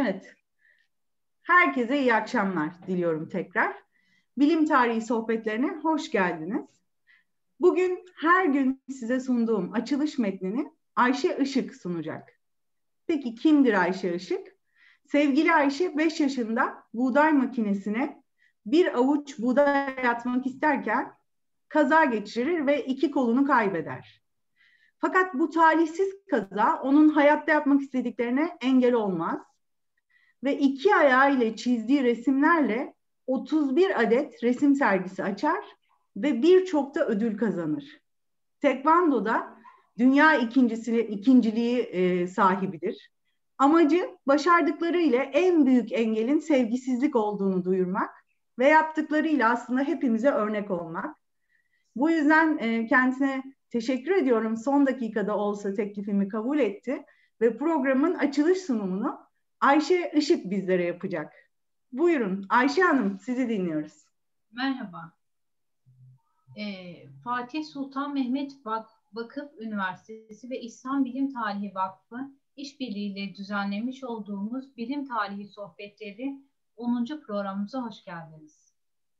Evet, herkese iyi akşamlar diliyorum tekrar. Bilim tarihi sohbetlerine hoş geldiniz. Bugün her gün size sunduğum açılış metnini Ayşe Işık sunacak. Peki kimdir Ayşe Işık? Sevgili Ayşe 5 yaşında buğday makinesine bir avuç buğday atmak isterken kaza geçirir ve 2 kolunu kaybeder. Fakat bu talihsiz kaza onun hayatta yapmak istediklerine engel olmaz. Ve 2 ayağıyla çizdiği resimlerle 31 adet resim sergisi açar ve birçok da ödül kazanır. Tekvando'da dünya ikinciliği sahibidir. Amacı başardıklarıyla en büyük engelin sevgisizlik olduğunu duyurmak ve yaptıklarıyla aslında hepimize örnek olmak. Bu yüzden kendisine teşekkür ediyorum. Son dakikada olsa teklifimi kabul etti ve programın açılış sunumunu Ayşe Işık bizlere yapacak. Buyurun Ayşe Hanım, sizi dinliyoruz. Merhaba. Fatih Sultan Mehmet Vakıf Üniversitesi ve İslam Bilim Tarihi Vakfı işbirliğiyle düzenlemiş olduğumuz Bilim Tarihi Sohbetleri 10. programımıza hoş geldiniz.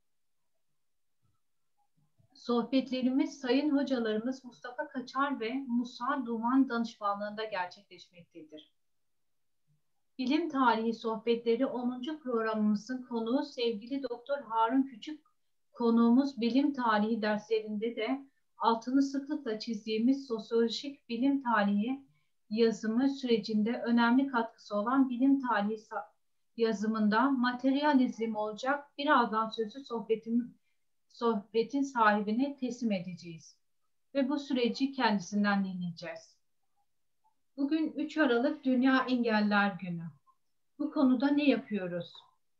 Sohbetlerimiz Sayın Hocalarımız Mustafa Kaçar ve Musa Duman danışmanlığında gerçekleşmektedir. Bilim Tarihi Sohbetleri 10. programımızın konuğu sevgili Doktor Harun Küçük. Konuğumuz bilim tarihi derslerinde de altını sıklıkla çizdiğimiz sosyolojik bilim tarihi yazımı sürecinde önemli katkısı olan bilim tarihi yazımında materyalizm olacak. Birazdan sözü sohbetin sahibine teslim edeceğiz. Ve bu süreci kendisinden dinleyeceğiz. Bugün 3 Aralık Dünya Engeller Günü. Bu konuda ne yapıyoruz?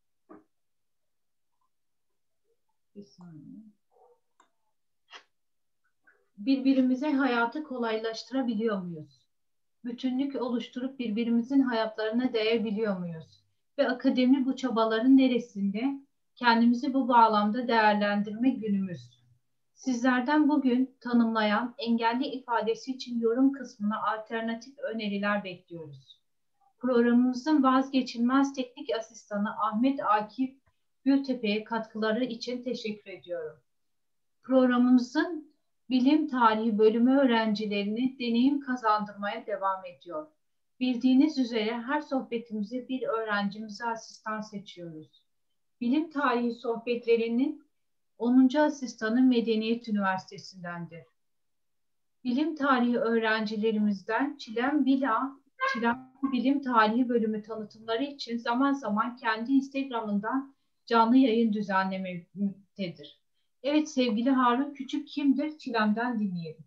Birbirimize hayatı kolaylaştırabiliyor muyuz? Bütünlük oluşturup birbirimizin hayatlarına değebiliyor muyuz? Ve akademi bu çabaların neresinde? Kendimizi bu bağlamda değerlendirme günümüz. Sizlerden bugün tanımlayan engelli ifadesi için yorum kısmına alternatif öneriler bekliyoruz. Programımızın vazgeçilmez teknik asistanı Ahmet Akif Gültepe'ye katkıları için teşekkür ediyorum. Programımızın bilim tarihi bölümü öğrencilerini deneyim kazandırmaya devam ediyor. Bildiğiniz üzere her sohbetimize bir öğrencimize asistan seçiyoruz. Bilim tarihi sohbetlerinin 10. asistanı Medeniyet Üniversitesi'ndendir. Bilim tarihi öğrencilerimizden Çilem Bilim Tarihi bölümü tanıtımları için zaman zaman kendi Instagram'ından canlı yayın düzenlemektedir. Evet sevgili Harun Küçük kimdir? Çilem'den dinleyelim.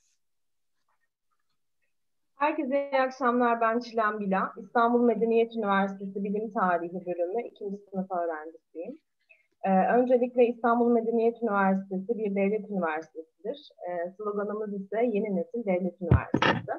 Herkese iyi akşamlar. Ben Çilem Bila. İstanbul Medeniyet Üniversitesi Bilim Tarihi bölümü 2. sınıf öğrencisiyim. Öncelikle İstanbul Medeniyet Üniversitesi bir devlet üniversitesidir. Sloganımız ise Yeni Nesil Devlet Üniversitesi.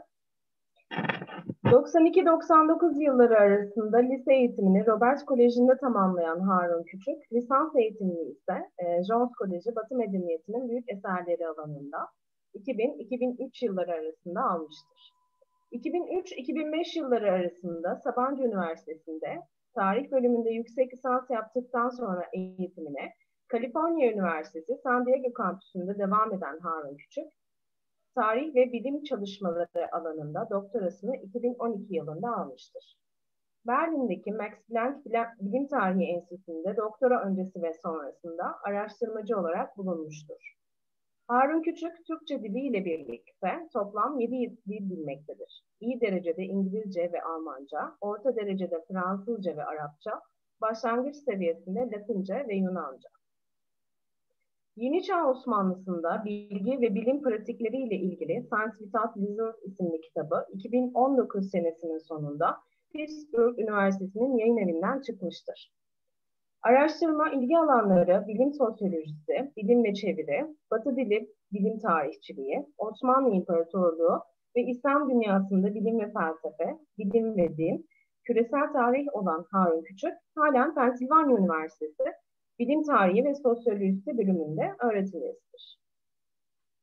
92-99 yılları arasında lise eğitimini Robert Koleji'nde tamamlayan Harun Küçük, lisans eğitimini ise Jones Koleji Batı Medeniyeti'nin büyük eserleri alanında 2000-2003 yılları arasında almıştır. 2003-2005 yılları arasında Sabancı Üniversitesi'nde tarih bölümünde yüksek lisans yaptıktan sonra eğitimine Kaliforniya Üniversitesi San Diego kampüsünde devam eden Harun Küçük, tarih ve bilim çalışmaları alanında doktorasını 2012 yılında almıştır. Berlin'deki Max Planck Bilim Tarihi Enstitüsü'nde doktora öncesi ve sonrasında araştırmacı olarak bulunmuştur. Harun Küçük, Türkçe diliyle birlikte toplam 7 dil bilmektedir. İyi derecede İngilizce ve Almanca, orta derecede Fransızca ve Arapça, başlangıç seviyesinde Latince ve Yunanca. Yeni Çağ Osmanlısı'nda bilgi ve bilim pratikleriyle ilgili Science Without Limits isimli kitabı 2019 senesinin sonunda Pittsburgh Üniversitesi'nin yayın evinden çıkmıştır. Araştırma ilgi alanları bilim sosyolojisi, bilim ve çeviri, Batı dili bilim tarihçiliği, Osmanlı İmparatorluğu ve İslam dünyasında bilim ve felsefe, bilim ve din, küresel tarih olan Harun Küçük, halen Pennsylvania Üniversitesi Bilim Tarihi ve Sosyolojisi bölümünde öğretim üyesidir.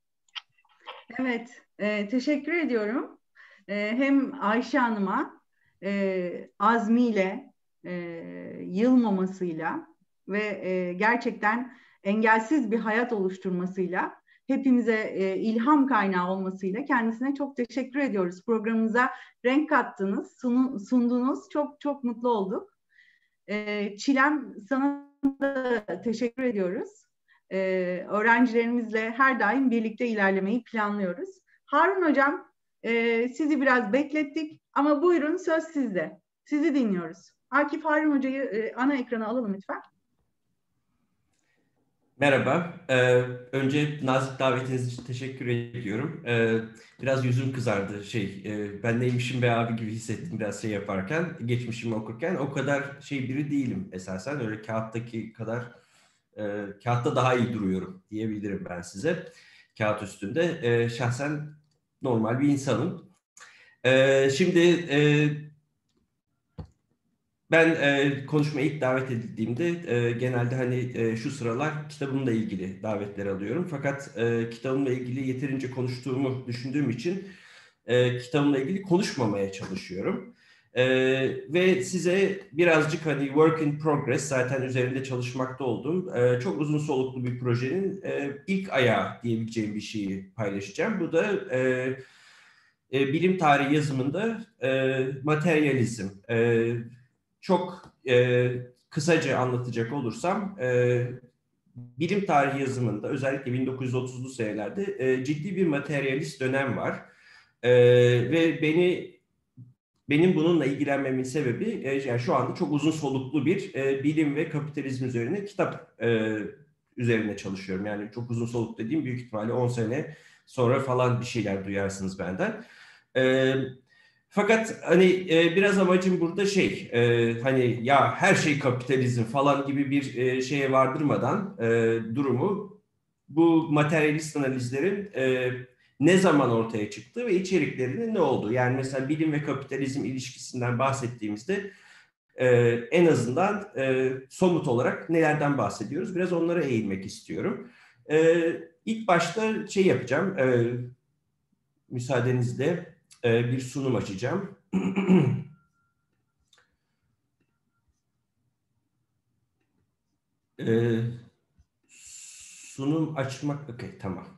Evet, teşekkür ediyorum. Hem Ayşe Hanım'a azmiyle, yılmamasıyla ve gerçekten engelsiz bir hayat oluşturmasıyla, hepimize ilham kaynağı olmasıyla kendisine çok teşekkür ediyoruz. Programımıza renk kattınız, sundunuz. Çok çok mutlu olduk. Çilem, sana da teşekkür ediyoruz. Öğrencilerimizle her daim birlikte ilerlemeyi planlıyoruz. Harun Hocam, sizi biraz beklettik ama buyurun, söz sizde. Sizi dinliyoruz. Akif, Harun Hoca'yı ana ekrana alalım lütfen. Merhaba. Önce nazik davetiniz için teşekkür ediyorum. Biraz yüzüm kızardı. Ben neymişim be abi gibi hissettim biraz yaparken, geçmişimi okurken. O kadar biri değilim esasen. Öyle kağıttaki kadar, kağıtta daha iyi duruyorum diyebilirim ben size. Kağıt üstünde. Şahsen normal bir insanım. Şimdi... Ben konuşmaya ilk davet edildiğimde genelde şu sıralar kitabımla ilgili davetler alıyorum. Fakat kitabımla ilgili yeterince konuştuğumu düşündüğüm için kitabımla ilgili konuşmamaya çalışıyorum. Ve size birazcık work in progress, zaten üzerinde çalışmakta olduğum çok uzun soluklu bir projenin ilk ayağı diyebileceğim bir şeyi paylaşacağım. Bu da bilim tarihi yazımında materyalizm. Çok kısaca anlatacak olursam, bilim tarihi yazımında özellikle 1930'lu senelerde ciddi bir materyalist dönem var. Ve benim bununla ilgilenmemin sebebi yani şu anda çok uzun soluklu bir bilim ve kapitalizm üzerine kitap üzerine çalışıyorum. Yani çok uzun soluklu dediğim, büyük ihtimalle 10 sene sonra falan bir şeyler duyarsınız benden. Fakat biraz amacım burada ya her şey kapitalizm falan gibi bir şeye vardırmadan durumu, bu materyalist analizlerin ne zaman ortaya çıktığı ve içeriklerinin ne olduğu. Yani mesela bilim ve kapitalizm ilişkisinden bahsettiğimizde en azından somut olarak nelerden bahsediyoruz? Biraz onlara eğilmek istiyorum. İlk başta yapacağım, müsaadenizle bir sunum açacağım. Sunum açmak, okey, tamam.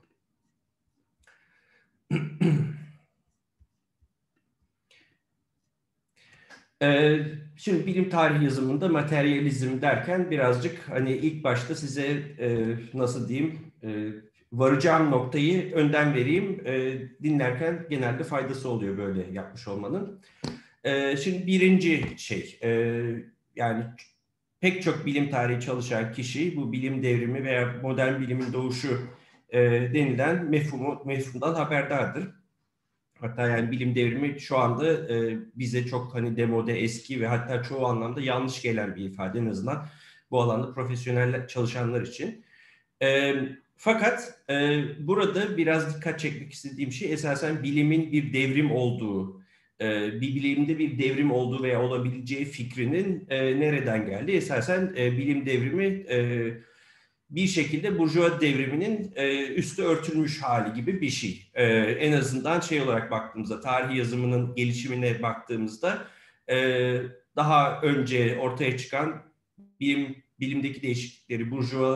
Şimdi bilim tarihi yazımında materyalizm derken birazcık ilk başta size nasıl diyeyim, varacağım noktayı önden vereyim. Dinlerken genelde faydası oluyor böyle yapmış olmanın. Şimdi birinci yani pek çok bilim tarihi çalışan kişi bu bilim devrimi veya modern bilimin doğuşu denilen mefhumdan haberdardır. Hatta yani bilim devrimi şu anda bize çok demode, eski ve hatta çoğu anlamda yanlış gelen bir ifade, en azından bu alanda profesyonel çalışanlar için. Fakat burada biraz dikkat çekmek istediğim şey esasen bilimin bir devrim olduğu, bir bilimde bir devrim olduğu veya olabileceği fikrinin nereden geldi? Esasen bilim devrimi bir şekilde Burjuva devriminin üstü örtülmüş hali gibi bir şey. En azından olarak baktığımızda, tarih yazımının gelişimine baktığımızda daha önce ortaya çıkan bilimdeki değişiklikleri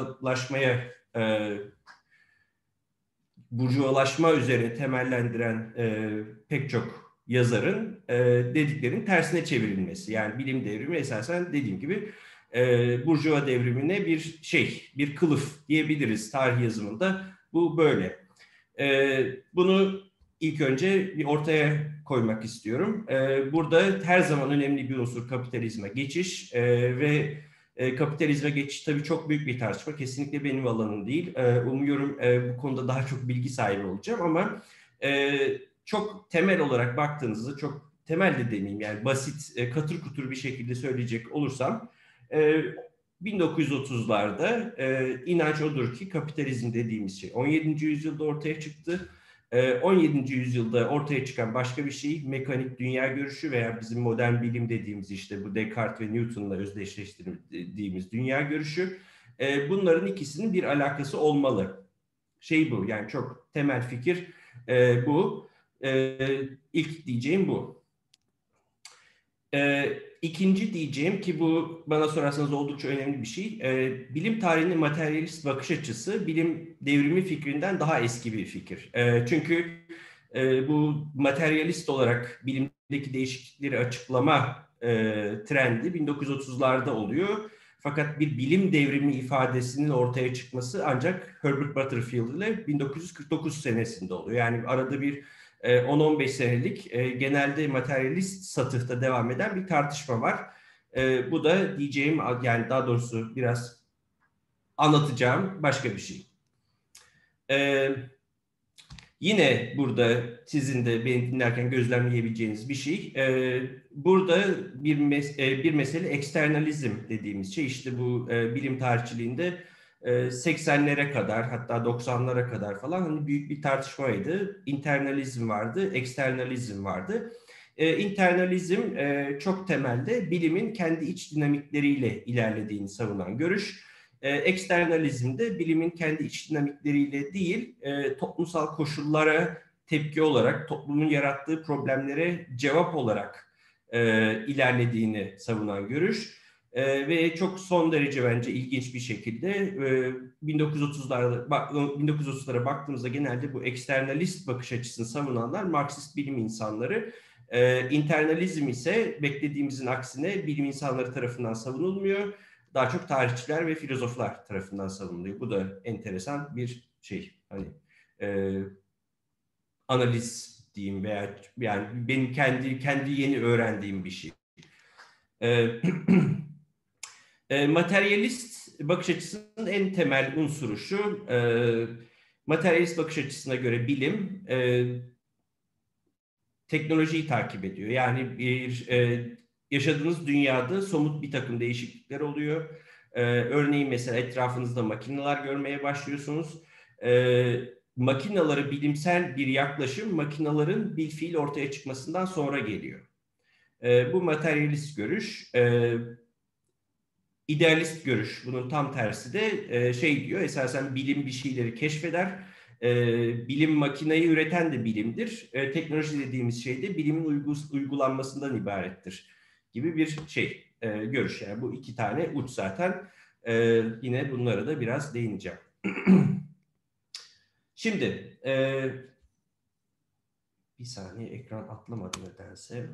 burjuvalaşma üzerine temellendiren pek çok yazarın dediklerinin tersine çevrilmesi. Yani bilim devrimi esasen dediğim gibi Burjuva devrimine bir kılıf diyebiliriz tarih yazımında. Bu böyle. Bunu ilk önce bir ortaya koymak istiyorum. Burada her zaman önemli bir unsur kapitalizme geçiş ve kapitalizme geçiş tabii çok büyük bir tartışma. Kesinlikle benim alanım değil. Umuyorum bu konuda daha çok bilgi sahibi olacağım ama çok temel olarak baktığınızda, çok temel de demeyeyim yani basit, katır kutur bir şekilde söyleyecek olursam, 1930'larda inanç odur ki kapitalizm dediğimiz şey 17. yüzyılda ortaya çıktı. 17. yüzyılda ortaya çıkan başka bir şey mekanik dünya görüşü veya bizim modern bilim dediğimiz bu Descartes ve Newton'la özdeşleştirdiğimiz dünya görüşü. Bunların ikisinin bir alakası olmalı. Bu yani çok temel fikir, bu. İlk diyeceğim bu. İkinci diyeceğim ki bu bana sorarsanız oldukça önemli bir şey. Bilim tarihinin materyalist bakış açısı bilim devrimi fikrinden daha eski bir fikir. Çünkü bu materyalist olarak bilimdeki değişiklikleri açıklama trendi 1930'larda oluyor. Fakat bir bilim devrimi ifadesinin ortaya çıkması ancak Herbert Butterfield ile 1949 senesinde oluyor. Yani arada bir 10-15 senelik genelde materyalist satıhta devam eden bir tartışma var. Bu da diyeceğim, yani daha doğrusu biraz anlatacağım başka bir şey. Yine burada sizin de beni dinlerken gözlemleyebileceğiniz bir şey. Burada bir mesele eksternalizm dediğimiz şey. İşte bu bilim tarihçiliğinde 80'lere kadar, hatta 90'lara kadar falan hani büyük bir tartışmaydı. İnternalizm vardı, eksternalizm vardı. İnternalizm çok temelde bilimin kendi iç dinamikleriyle ilerlediğini savunan görüş. Eksternalizmde bilimin kendi iç dinamikleriyle değil, toplumsal koşullara tepki olarak, toplumun yarattığı problemlere cevap olarak ilerlediğini savunan görüş. Ve çok son derece bence ilginç bir şekilde 1930'lara baktığımızda genelde bu eksternalist bakış açısını savunanlar Marksist bilim insanları. İnternalizm ise beklediğimizin aksine bilim insanları tarafından savunulmuyor. Daha çok tarihçiler ve filozoflar tarafından savunuluyor. Bu da enteresan bir şey. Hani analiz diyeyim veya yani benim kendi yeni öğrendiğim bir şey. Materyalist bakış açısının en temel unsuru şu. Materyalist bakış açısına göre bilim teknolojiyi takip ediyor. Yani yaşadığınız dünyada somut bir takım değişiklikler oluyor. Örneğin mesela etrafınızda makineler görmeye başlıyorsunuz. Makinaları bilimsel bir yaklaşım, makinaların bilfiil ortaya çıkmasından sonra geliyor. Bu materyalist görüş. İdealist görüş, bunun tam tersi de şey diyor, esasen bilim bir şeyleri keşfeder. Bilim makineyi üreten de bilimdir. Teknoloji dediğimiz şey de bilimin uygulanmasından ibarettir gibi bir şey, görüş. Yani bu iki tane uç zaten. Yine bunlara da biraz değineceğim. Şimdi bir saniye, ekran atlamadı nedense.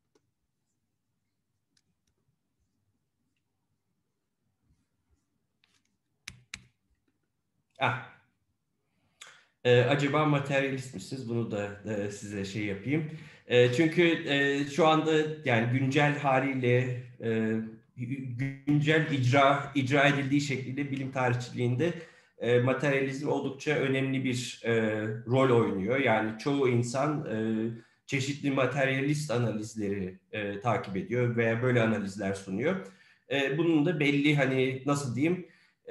Acaba materyalist misiniz? Bunu da size şey yapayım. Çünkü şu anda yani güncel haliyle güncel icra edildiği şekliyle bilim tarihçiliğinde materyalizm oldukça önemli bir rol oynuyor. Yani çoğu insan çeşitli materyalist analizleri takip ediyor veya böyle analizler sunuyor. Bunun da belli hani nasıl diyeyim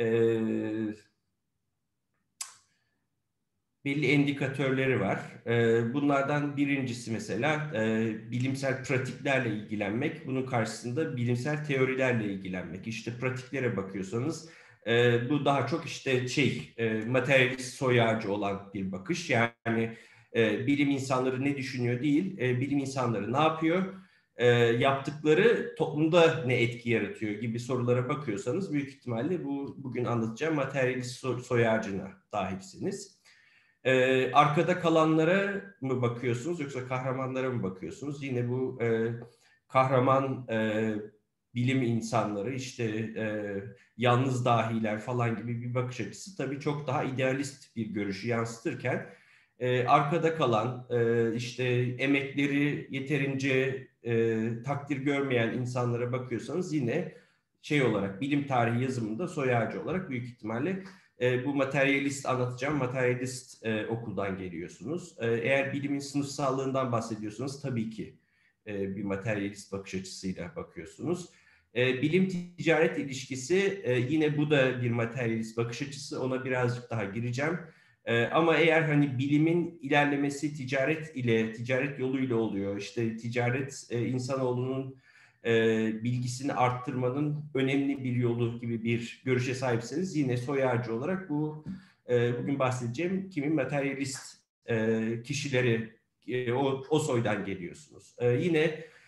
belli endikatörleri var. Bunlardan birincisi mesela bilimsel pratiklerle ilgilenmek. Bunun karşısında bilimsel teorilerle ilgilenmek. İşte pratiklere bakıyorsanız bu daha çok işte materyalist soyacı olan bir bakış. Yani bilim insanları ne düşünüyor değil, bilim insanları ne yapıyor? Yaptıkları toplumda ne etki yaratıyor gibi sorulara bakıyorsanız büyük ihtimalle bugün anlatacağım materyalist soyacına dahilsiniz. Arkada kalanlara mı bakıyorsunuz yoksa kahramanlara mı bakıyorsunuz? Yine bu kahraman bilim insanları işte yalnız dahiler falan gibi bir bakış açısı tabii çok daha idealist bir görüşü yansıtırken arkada kalan işte emekleri yeterince takdir görmeyen insanlara bakıyorsanız yine şey olarak bilim tarihi yazımında soyacı olarak büyük ihtimalle bu materyalist anlatacağım materyalist okuldan geliyorsunuz. Eğer bilimin sınıfsallığından bahsediyorsanız tabii ki bir materyalist bakış açısıyla bakıyorsunuz. Bilim ticaret ilişkisi yine bu da bir materyalist bakış açısı. Ona birazcık daha gireceğim. Ama eğer hani bilimin ilerlemesi ticaret yoluyla oluyor. İşte ticaret insanoğlunun bilgisini arttırmanın önemli bir yolu gibi bir görüşe sahipseniz yine soyacı olarak bugün bahsedeceğim kimin materyalist kişileri o soydan geliyorsunuz. Yine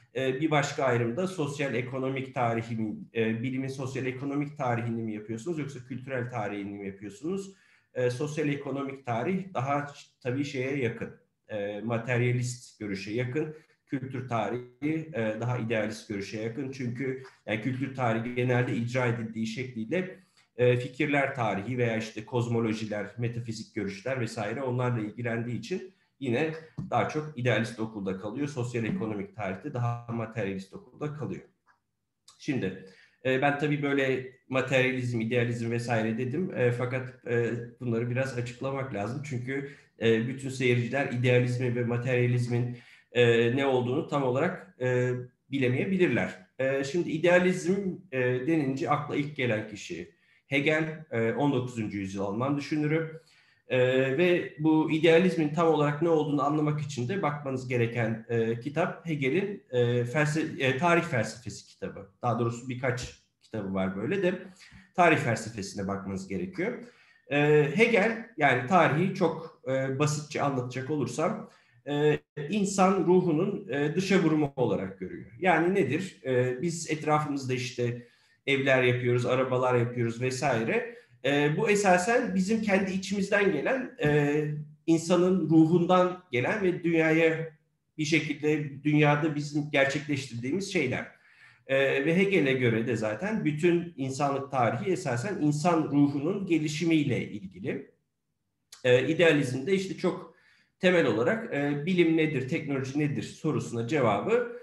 Bir başka ayrımda sosyal ekonomik tarihi mi, bilimin sosyal ekonomik tarihini mi yapıyorsunuz yoksa kültürel tarihini mi yapıyorsunuz? Sosyal ekonomik tarih daha tabii şeye yakın, materyalist görüşe yakın. Kültür tarihi daha idealist görüşe yakın. Çünkü yani kültür tarihi genelde icra edildiği şekliyle fikirler tarihi veya işte kozmolojiler, metafizik görüşler vesaire onlarla ilgilendiği için yine daha çok idealist okulda kalıyor. Sosyal ekonomik tarihte daha materyalist okulda kalıyor. Şimdi ben tabii böyle materyalizm, idealizm vesaire dedim. Fakat bunları biraz açıklamak lazım. Çünkü bütün seyirciler idealizmi ve materyalizmin ne olduğunu tam olarak bilemeyebilirler. Şimdi idealizm denince akla ilk gelen kişi Hegel, 19. yüzyıl Alman düşünürü. Ve bu idealizmin tam olarak ne olduğunu anlamak için de bakmanız gereken kitap Hegel'in tarih felsefesi kitabı. Daha doğrusu birkaç kitabı var böyle de tarih felsefesine bakmanız gerekiyor. Hegel yani tarihi çok basitçe anlatacak olursam insan ruhunun dışa vurumu olarak görüyor. Yani nedir? Biz etrafımızda işte evler yapıyoruz, arabalar yapıyoruz vesaire. Bu esasen bizim kendi içimizden gelen, insanın ruhundan gelen ve dünyaya bir şekilde dünyada bizim gerçekleştirdiğimiz şeyler. Ve Hegel'e göre de zaten bütün insanlık tarihi esasen insan ruhunun gelişimiyle ilgili. İdealizmde işte çok temel olarak bilim nedir, teknoloji nedir sorusuna cevabı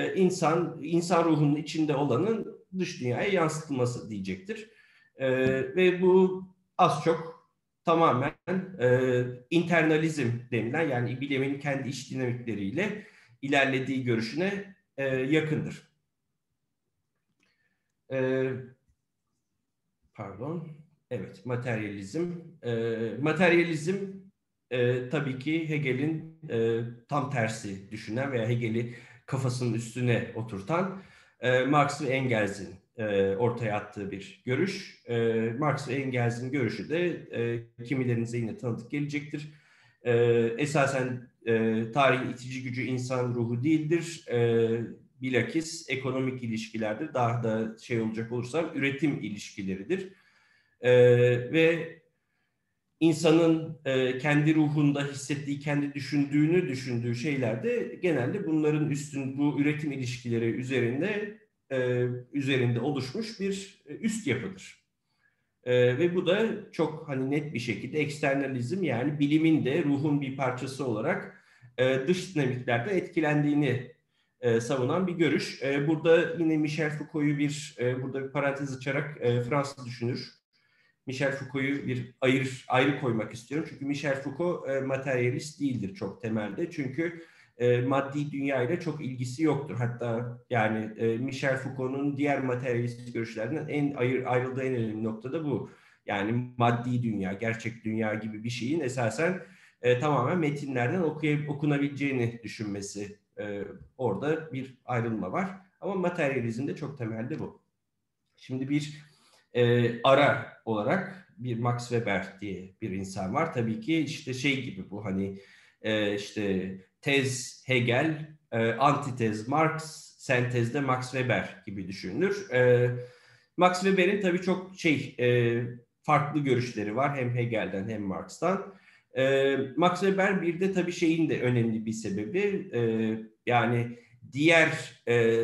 insan ruhunun içinde olanın dış dünyaya yansıtılması diyecektir. Ve bu az çok tamamen internalizm denilen yani bilimin kendi iç dinamikleriyle ilerlediği görüşüne yakındır. Evet, materyalizm. Materyalizm tabii ki Hegel'in tam tersi düşünen veya Hegel'i kafasının üstüne oturtan Marx ve Engels'in ortaya attığı bir görüş. Marx ve Engels'in görüşü de kimilerinize yine tanıdık gelecektir. Esasen tarihin itici gücü insan ruhu değildir. Bilakis ekonomik ilişkilerdir. Daha da olacak olursam üretim ilişkileridir. Ve insanın kendi ruhunda hissettiği, kendi düşündüğü şeylerde genelde bunların bu üretim ilişkileri üzerinde oluşmuş bir üst yapıdır. Ve bu da çok net bir şekilde eksternalizm yani bilimin de ruhun bir parçası olarak dış dinamiklerden etkilendiğini savunan bir görüş. Burada yine Michel Foucault'u burada bir parantez açarak Fransız düşünür Michel Foucault'u bir ayrı koymak istiyorum. Çünkü Michel Foucault materyalist değildir çok temelde. Çünkü maddi dünya ile çok ilgisi yoktur. Hatta yani Michel Foucault'un diğer materyalist görüşlerden ayrıldığı en önemli nokta da bu. Yani maddi dünya, gerçek dünya gibi bir şeyin esasen tamamen metinlerden okunabileceğini düşünmesi. Orada bir ayrılma var. Ama materyalizm de çok temelde bu. Şimdi bir ara olarak bir Max Weber diye bir insan var. Tabii ki işte gibi bu işte tez Hegel, antitez Marx, sentezde Max Weber gibi düşünülür. Max Weber'in tabii çok farklı görüşleri var hem Hegel'den hem Marx'tan. Max Weber bir de tabii de önemli bir sebebi yani diğer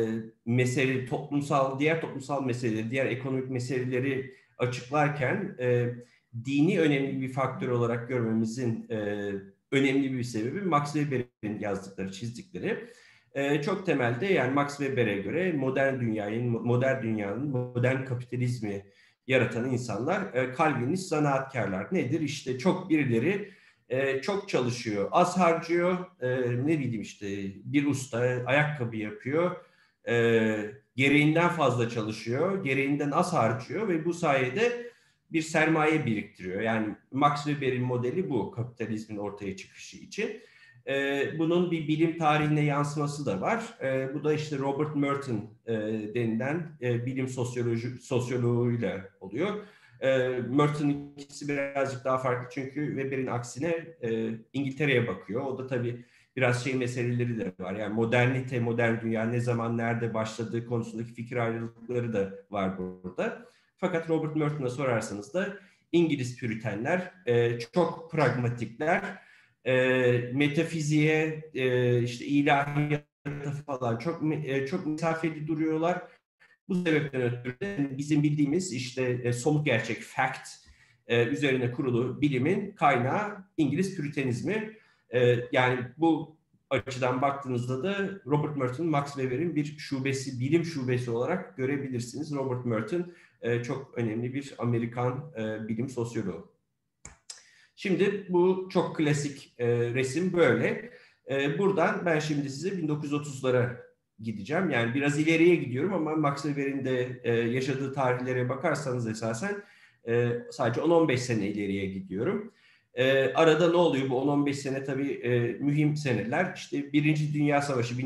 toplumsal meseleleri, diğer ekonomik meseleleri açıklarken dini önemli bir faktör olarak görmemizin önemli bir sebebi Max Weber'in yazdıkları, çizdikleri. Çok temelde yani Max Weber'e göre modern dünyanın modern kapitalizmi yaratan insanlar Calvinist zanaatkarlar. Nedir? İşte birileri çok çalışıyor, az harcıyor, bir usta ayakkabı yapıyor, gereğinden fazla çalışıyor, gereğinden az harcıyor ve bu sayede bir sermaye biriktiriyor. Yani Max Weber'in modeli bu kapitalizmin ortaya çıkışı için. Bunun bir bilim tarihine yansıması da var. Bu da işte Robert Merton denilen bilim sosyoloğuyla oluyor. Merton'un ikisi birazcık daha farklı çünkü Weber'in aksine İngiltere'ye bakıyor. O da tabii biraz şey meseleleri de var. Yani modernite, modern dünya ne zaman, nerede başladığı konusundaki fikir ayrılıkları da var burada. Fakat Robert Merton'a sorarsanız da İngiliz Püritenler çok pragmatikler, metafiziğe, işte ilahiyata falan çok mesafeli duruyorlar. Bu sebepten ötürü de bizim bildiğimiz işte somut gerçek, fact üzerine kurulu bilimin kaynağı İngiliz Püritenizmi. Yani bu açıdan baktığınızda da Robert Merton, Max Weber'in bir şubesi, bilim şubesi olarak görebilirsiniz. Robert Merton çok önemli bir Amerikan bilim sosyoloğu. Şimdi bu çok klasik resim böyle. Buradan ben şimdi size 1930'lara gideceğim. Yani biraz ileriye gidiyorum ama Max Weber'in de yaşadığı tarihlere bakarsanız esasen sadece 10-15 sene ileriye gidiyorum. Arada ne oluyor bu 10-15 sene tabii mühim seneler. İşte Birinci Dünya Savaşı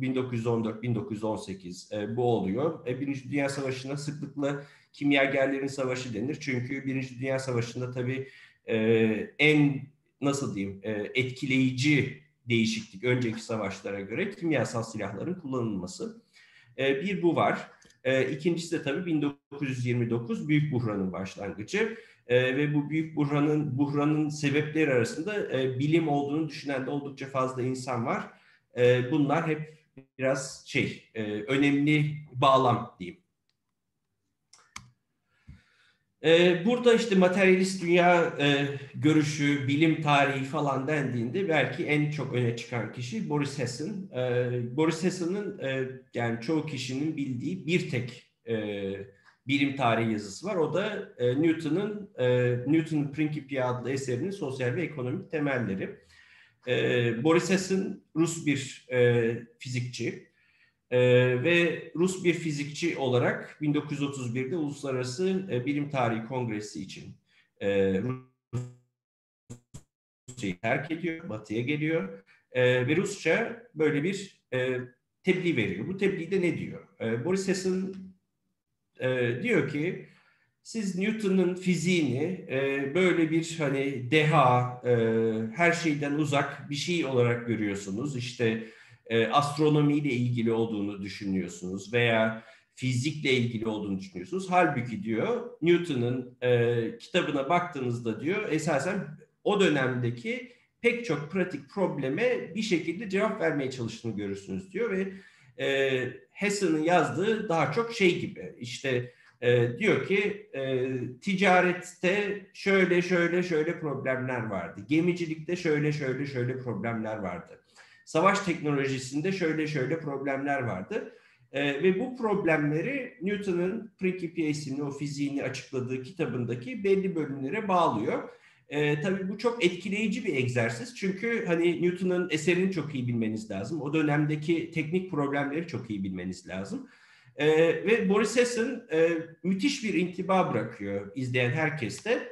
1914-1918 bu oluyor. Birinci Dünya Savaşı'na sıklıkla kimyagerlerin savaşı denir. Çünkü Birinci Dünya Savaşı'nda tabii en nasıl diyeyim etkileyici değişiklik önceki savaşlara göre kimyasal silahların kullanılması. Bir bu var. İkincisi de tabii 1929 Büyük Buhran'ın başlangıcı. Ve bu büyük buhranın sebepleri arasında bilim olduğunu düşünen de oldukça fazla insan var. Bunlar hep biraz önemli bağlam diyeyim. Burada işte materyalist dünya görüşü, bilim tarihi falan dendiğinde belki en çok öne çıkan kişi Boris Hessen. Boris Hessen'ın yani çoğu kişinin bildiği bir tek bilim tarihi yazısı var. O da Newton'un Principia adlı eserinin sosyal ve ekonomik temelleri. Boris Hessen Rus bir fizikçi. Ve Rus bir fizikçi olarak 1931'de Uluslararası Bilim Tarihi Kongresi için Rusya'yı terk ediyor, Batı'ya geliyor ve Rusça böyle bir tebliğ veriyor. Bu tebliğde ne diyor? Boris Hessen diyor ki siz Newton'un fiziğini böyle bir hani deha, her şeyden uzak bir şey olarak görüyorsunuz. İşte astronomiyle ilgili olduğunu düşünüyorsunuz veya fizikle ilgili olduğunu düşünüyorsunuz. Halbuki diyor Newton'un kitabına baktığınızda diyor esasen o dönemdeki pek çok pratik probleme bir şekilde cevap vermeye çalıştığını görürsünüz diyor ve Hessen'ın yazdığı daha çok şey gibi işte diyor ki ticarette şöyle problemler vardı. Gemicilikte şöyle problemler vardı. Savaş teknolojisinde şöyle problemler vardı. Ve bu problemleri Newton'un Principia isimli o fiziğini açıkladığı kitabındaki belli bölümlere bağlıyor. Tabii bu çok etkileyici bir egzersiz. Çünkü hani Newton'un eserini çok iyi bilmeniz lazım. O dönemdeki teknik problemleri çok iyi bilmeniz lazım. Ve Boris Hessen müthiş bir intiba bırakıyor izleyen herkeste.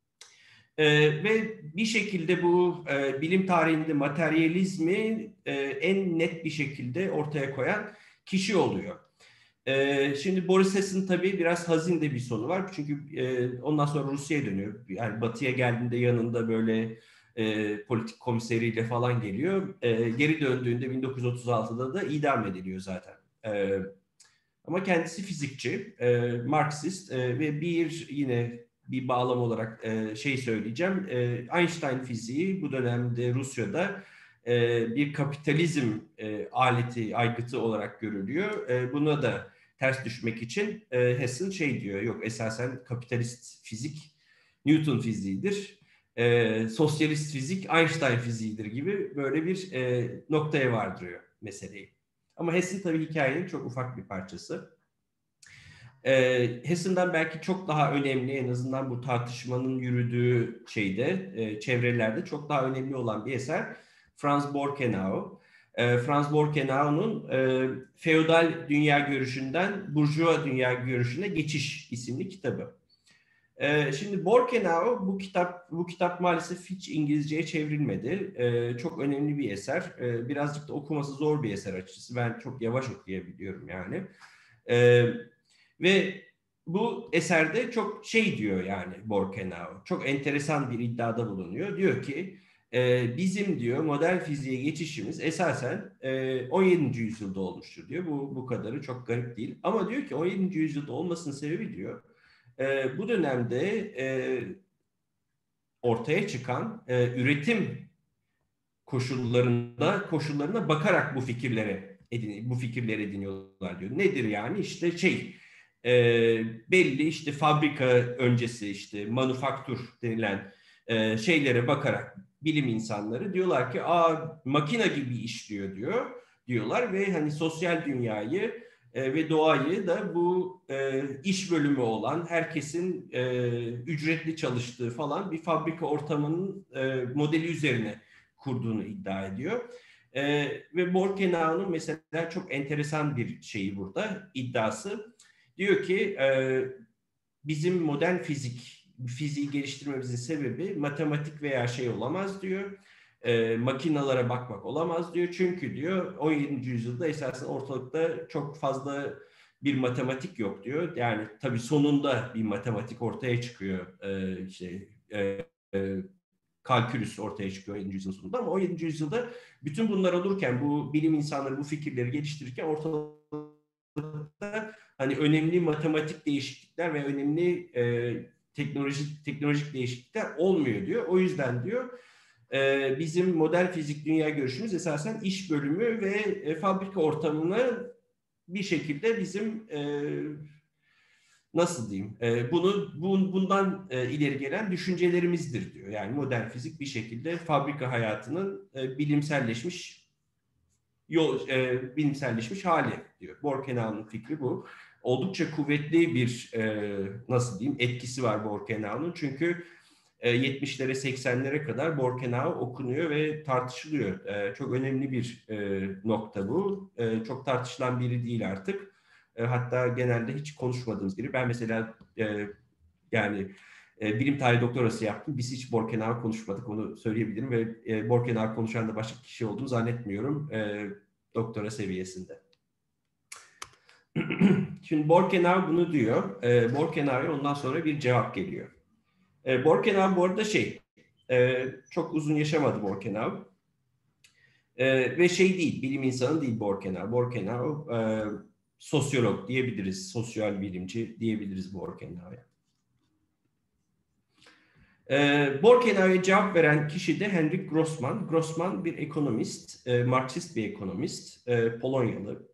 Ve bir şekilde bu bilim tarihinde materyalizmi en net bir şekilde ortaya koyan kişi oluyor. Şimdi Boris Hessen tabii biraz hazin de bir sonu var. Çünkü ondan sonra Rusya'ya dönüyor. Yani Batı'ya geldiğinde yanında böyle politik komiseriyle falan geliyor. Geri döndüğünde 1936'da da idam ediliyor zaten. Ama kendisi fizikçi, Marksist ve yine bir bağlam olarak söyleyeceğim. Einstein fiziği bu dönemde Rusya'da bir kapitalizm aleti, aygıtı olarak görülüyor. Buna da ters düşmek için Hessen diyor, yok esasen kapitalist fizik Newton fiziğidir. Sosyalist fizik Einstein fiziğidir gibi böyle bir noktaya vardırıyor meseleyi. Ama Hessen tabii hikayenin çok ufak bir parçası. Hessen'dan belki çok daha önemli, en azından bu tartışmanın yürüdüğü çevrelerde çok daha önemli olan bir eser Franz Borkenau. Franz Borkenau'nun feodal dünya görüşünden burjuva dünya görüşüne geçiş isimli kitabı. Şimdi Borkenau bu kitap maalesef hiç İngilizceye çevrilmedi. Çok önemli bir eser. Birazcık da okuması zor bir eser açıkçası. Ben çok yavaş okuyabiliyorum yani. Ve bu eserde çok diyor yani Borkenau. Çok enteresan bir iddiada bulunuyor. Diyor ki bizim diyor modern fiziğe geçişimiz esasen 17. yüzyılda olmuştur diyor. Bu kadarı çok garip değil. Ama diyor ki 17. yüzyılda olmasının sebebi diyor bu dönemde ortaya çıkan üretim koşullarına bakarak bu fikirleri ediniyorlar diyor. Nedir yani? İşte belli işte fabrika öncesi işte manufaktur denilen şeylere bakarak bilim insanları diyorlar ki makine gibi işliyor diyorlar ve hani sosyal dünyayı ve doğayı da bu iş bölümü olan herkesin ücretli çalıştığı falan bir fabrika ortamının modeli üzerine kurduğunu iddia ediyor. Ve Borkenau'nun mesela çok enteresan bir şeyi burada iddiası. Diyor ki bizim modern fiziği geliştirmemizin sebebi matematik veya olamaz diyor. Makinalara bakmak olamaz diyor. Çünkü diyor 17. yüzyılda esasen ortalıkta çok fazla bir matematik yok diyor. Yani tabii sonunda bir matematik ortaya çıkıyor. Kalkülüs ortaya çıkıyor 17. yüzyılın sonunda ama 17. yüzyılda bütün bunlar olurken bu bilim insanları bu fikirleri geliştirirken ortalıkta hani önemli matematik değişiklikler ve önemli teknolojik değişiklikler olmuyor diyor. O yüzden diyor bizim modern fizik dünya görüşümüz esasen iş bölümü ve fabrika ortamını bir şekilde bizim nasıl diyeyim? Bundan ileri gelen düşüncelerimizdir diyor. Yani modern fizik bir şekilde fabrika hayatının bilimselleşmiş hali diyor. Borkenau'nun fikri bu. Oldukça kuvvetli bir nasıl diyeyim etkisi var Borkenau'nun. Çünkü 70'lere 80'lere kadar Borkenau okunuyor ve tartışılıyor. Çok önemli bir nokta bu. Çok tartışılan biri değil artık. Hatta genelde hiç konuşmadığımız biri. Ben mesela bilim tarihi doktorası yaptım. Biz hiç Borkenau konuşmadık, onu söyleyebilirim ve Borkenau konuşan da başka kişi olduğunu zannetmiyorum doktora seviyesinde. Şimdi Borkenau bunu diyor. Borkenau'ya ondan sonra bir cevap geliyor. Borkenau bu arada çok uzun yaşamadı Borkenau. Ve değil, bilim insanı değil Borkenau. Borkenau sosyolog diyebiliriz, sosyal bilimci diyebiliriz Borkenau'ya. Borkenau'ya cevap veren kişi de Henrik Grossman. Grossman bir ekonomist, Marksist bir ekonomist, Polonyalı.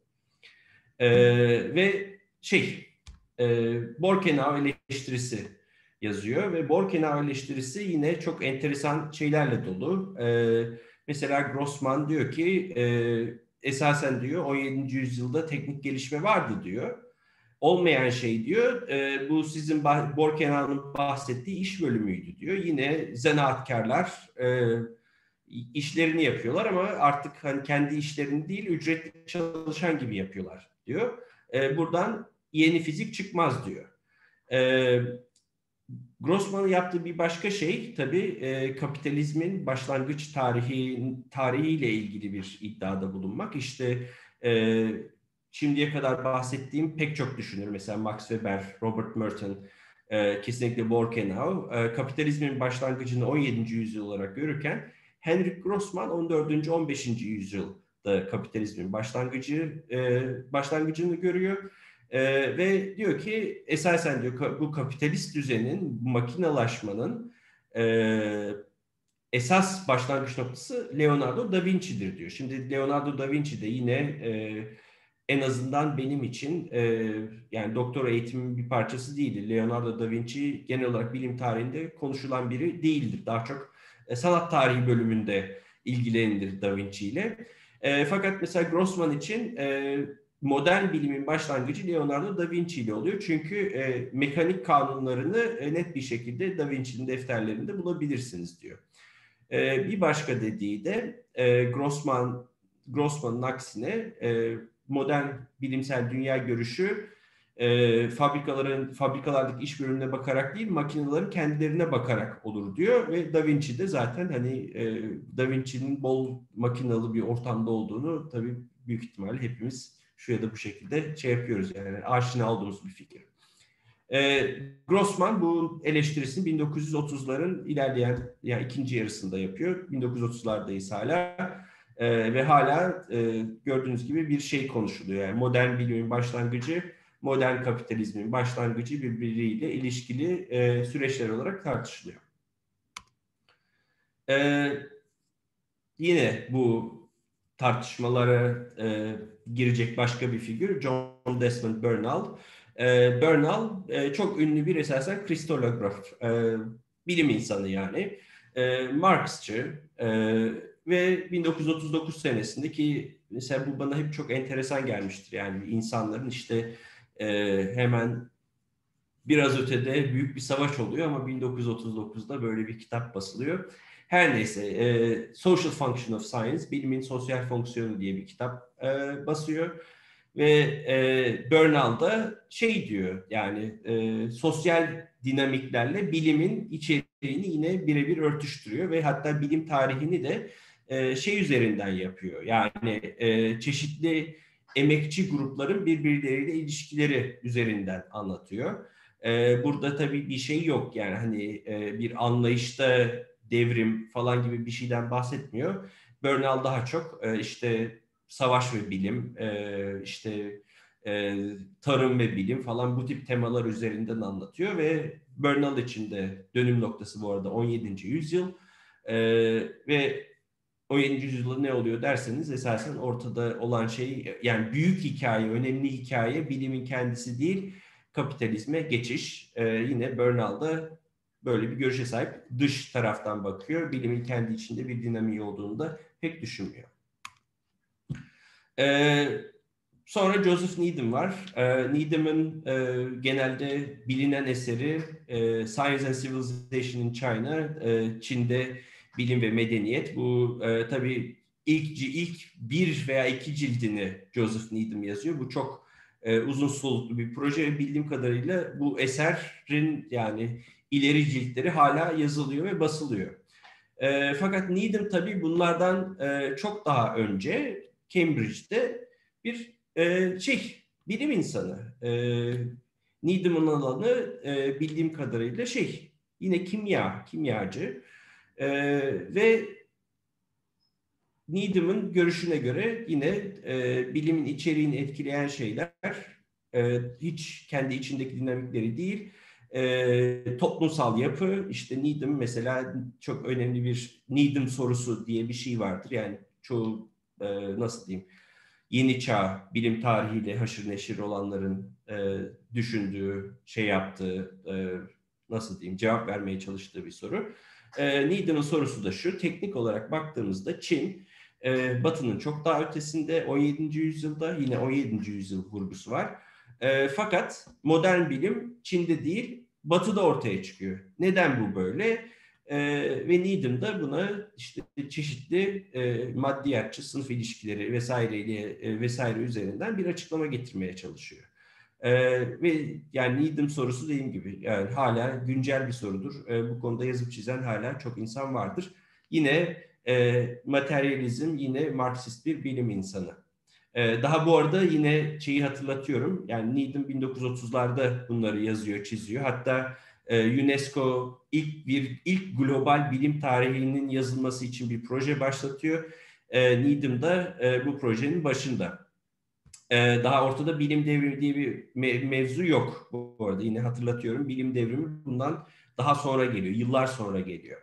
Ve Borkenau eleştirisi yazıyor ve Borkenau eleştirisi yine çok enteresan şeylerle dolu. Mesela Grossman diyor ki esasen diyor 17. yüzyılda teknik gelişme vardı diyor. Olmayan diyor bu sizin Borkenau'nun bahsettiği iş bölümüydü diyor. Yine zanaatkarlar işlerini yapıyorlar ama artık hani kendi işlerini değil ücretli çalışan gibi yapıyorlar diyor. Buradan yeni fizik çıkmaz diyor. Grossman'ın yaptığı bir başka tabii kapitalizmin başlangıç tarihiyle ilgili bir iddiada bulunmak. İşte şimdiye kadar bahsettiğim pek çok düşünür. Mesela Max Weber, Robert Merton, kesinlikle Borkenau kapitalizmin başlangıcını 17. yüzyıl olarak görürken Henrik Grossman 14. 15. yüzyılda kapitalizmin başlangıcını görüyor. Ve diyor ki esasen diyor bu kapitalist düzenin, makinalaşmanın esas başlangıç noktası Leonardo da Vinci'dir diyor. Şimdi Leonardo da Vinci de yine en azından benim için yani doktora eğitimimin bir parçası değildi. Leonardo da Vinci genel olarak bilim tarihinde konuşulan biri değildir. Daha çok sanat tarihi bölümünde ilgilenilir da Vinci ile. Fakat mesela Grossman için modern bilimin başlangıcı Leonardo da Vinci ile oluyor. Çünkü mekanik kanunlarını net bir şekilde da Vinci'nin defterlerinde bulabilirsiniz diyor. Bir başka dediği de Grossman'ın aksine modern bilimsel dünya görüşü fabrikalardaki iş bölümüne bakarak değil makinelerin kendilerine bakarak olur diyor ve Da Vinci de zaten hani Da Vinci'nin bol makinalı bir ortamda olduğunu tabii büyük ihtimalle hepimiz şu ya da bu şekilde yapıyoruz yani aşina olduğumuz bir fikir. Grossman bu eleştirisini 1930'ların ilerleyen yani ikinci yarısında yapıyor. 1930'lardayız hala ve hala gördüğünüz gibi bir şey konuşuluyor. Yani modern bilimin başlangıcı, modern kapitalizmin başlangıcı birbiriyle ilişkili süreçler olarak tartışılıyor. Yine bu tartışmalara girecek başka bir figür John Desmond Bernal. Bernal çok ünlü bir esasen kristallograf, bilim insanı yani. Marksçı ve 1939 senesindeki mesela bu bana hep çok enteresan gelmiştir. Yani insanların işte hemen biraz ötede büyük bir savaş oluyor ama 1939'da böyle bir kitap basılıyor. Her neyse, Social Function of Science, bilimin sosyal fonksiyonu diye bir kitap basıyor. Ve Bernal da şey diyor, yani sosyal dinamiklerle bilimin içeriğini yine birebir örtüştürüyor ve hatta bilim tarihini de şey üzerinden yapıyor. Yani çeşitli emekçi grupların birbirleriyle ilişkileri üzerinden anlatıyor. Burada tabii bir şey yok, yani hani bir anlayışta devrim falan gibi bir şeyden bahsetmiyor. Bernal daha çok işte savaş ve bilim, işte tarım ve bilim falan bu tip temalar üzerinden anlatıyor ve Bernal için de dönüm noktası bu arada 17. yüzyıl ve 17. yüzyılda ne oluyor derseniz esasen ortada olan şey, yani büyük hikaye, önemli hikaye bilimin kendisi değil, kapitalizme geçiş. Yine Bernal'da böyle bir görüşe sahip, dış taraftan bakıyor. Bilimin kendi içinde bir dinamiği olduğunu da pek düşünmüyor. Sonra Joseph Needham var. Needham'ın genelde bilinen eseri Science and Civilization in China, Çin'de Bilim ve Medeniyet. Bu tabii ilk bir veya iki cildini Joseph Needham yazıyor. Bu çok uzun soluklu bir proje. Bildiğim kadarıyla bu eserin yani ileri ciltleri hala yazılıyor ve basılıyor. Fakat Needham tabii bunlardan çok daha önce Cambridge'de bir bilim insanı. Needham'ın alanı bildiğim kadarıyla yine kimyacı. Ve Needham'ın görüşüne göre yine bilimin içeriğini etkileyen şeyler hiç kendi içindeki dinamikleri değil, toplumsal yapı. İşte Needham mesela çok önemli bir Needham sorusu diye bir şey vardır. Yani çoğu nasıl diyeyim, yeni çağ bilim tarihiyle haşır neşir olanların düşündüğü, yaptığı, nasıl diyeyim, cevap vermeye çalıştığı bir soru. Needham'ın sorusu da şu: teknik olarak baktığımızda Çin, Batı'nın çok daha ötesinde 17. yüzyılda, yine 17. yüzyıl vurgusu var. Fakat modern bilim Çin'de değil, Batı'da ortaya çıkıyor. Neden bu böyle? Ve Needham da buna işte çeşitli maddiyatçı sınıf ilişkileri vesaire üzerinden bir açıklama getirmeye çalışıyor. Ve yani Needham sorusu dediğim gibi yani hala güncel bir sorudur. Bu konuda yazıp çizen hala çok insan vardır. Yine materyalizm, yine Marksist bir bilim insanı. Daha bu arada yine şeyi hatırlatıyorum. Yani Needham 1930'larda bunları yazıyor, çiziyor. Hatta UNESCO ilk global bilim tarihinin yazılması için bir proje başlatıyor. Needham da bu projenin başında. Daha ortada bilim devrimi diye bir mevzu yok bu arada. Yine hatırlatıyorum, bilim devrimi bundan daha sonra geliyor, yıllar sonra geliyor.